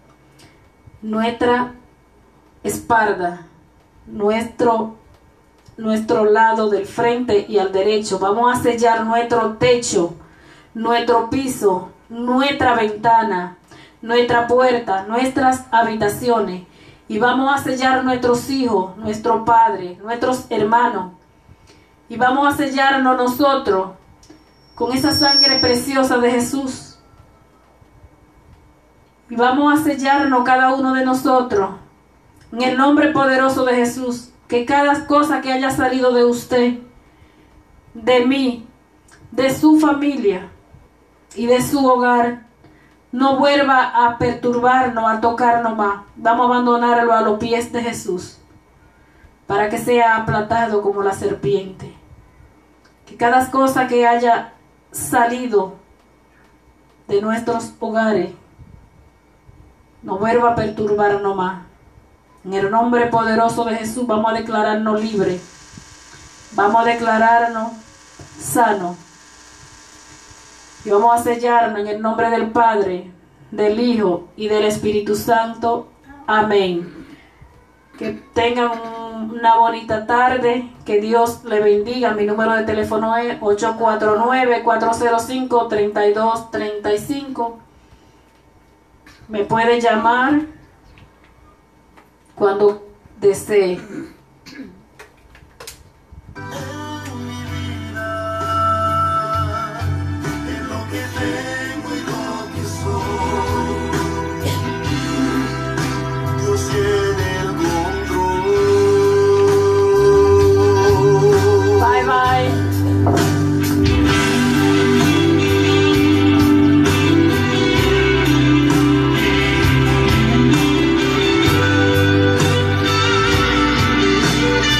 nuestra espalda, nuestro, nuestro lado del frente y al derecho. Vamos a sellar nuestro techo, nuestro piso, nuestra ventana, nuestra puerta, nuestras habitaciones. Y vamos a sellar nuestros hijos, nuestro padre, nuestros hermanos. Y vamos a sellarnos nosotros con esa sangre preciosa de Jesús. Y vamos a sellarnos cada uno de nosotros en el nombre poderoso de Jesús. Que cada cosa que haya salido de usted, de mí, de su familia y de su hogar, no vuelva a perturbarnos, a tocarnos más. Vamos a abandonarlo a los pies de Jesús para que sea aplastado como la serpiente. Que cada cosa que haya salido de nuestros hogares no vuelva a perturbarnos más. En el nombre poderoso de Jesús vamos a declararnos libres. Vamos a declararnos sanos. Y vamos a sellarnos en el nombre del Padre, del Hijo y del Espíritu Santo. Amén. Que tengan un, una bonita tarde. Que Dios le bendiga. Mi número de teléfono es ocho cuatro nueve, cuatro cero cinco, tres dos tres cinco. Me puede llamar cuando desee.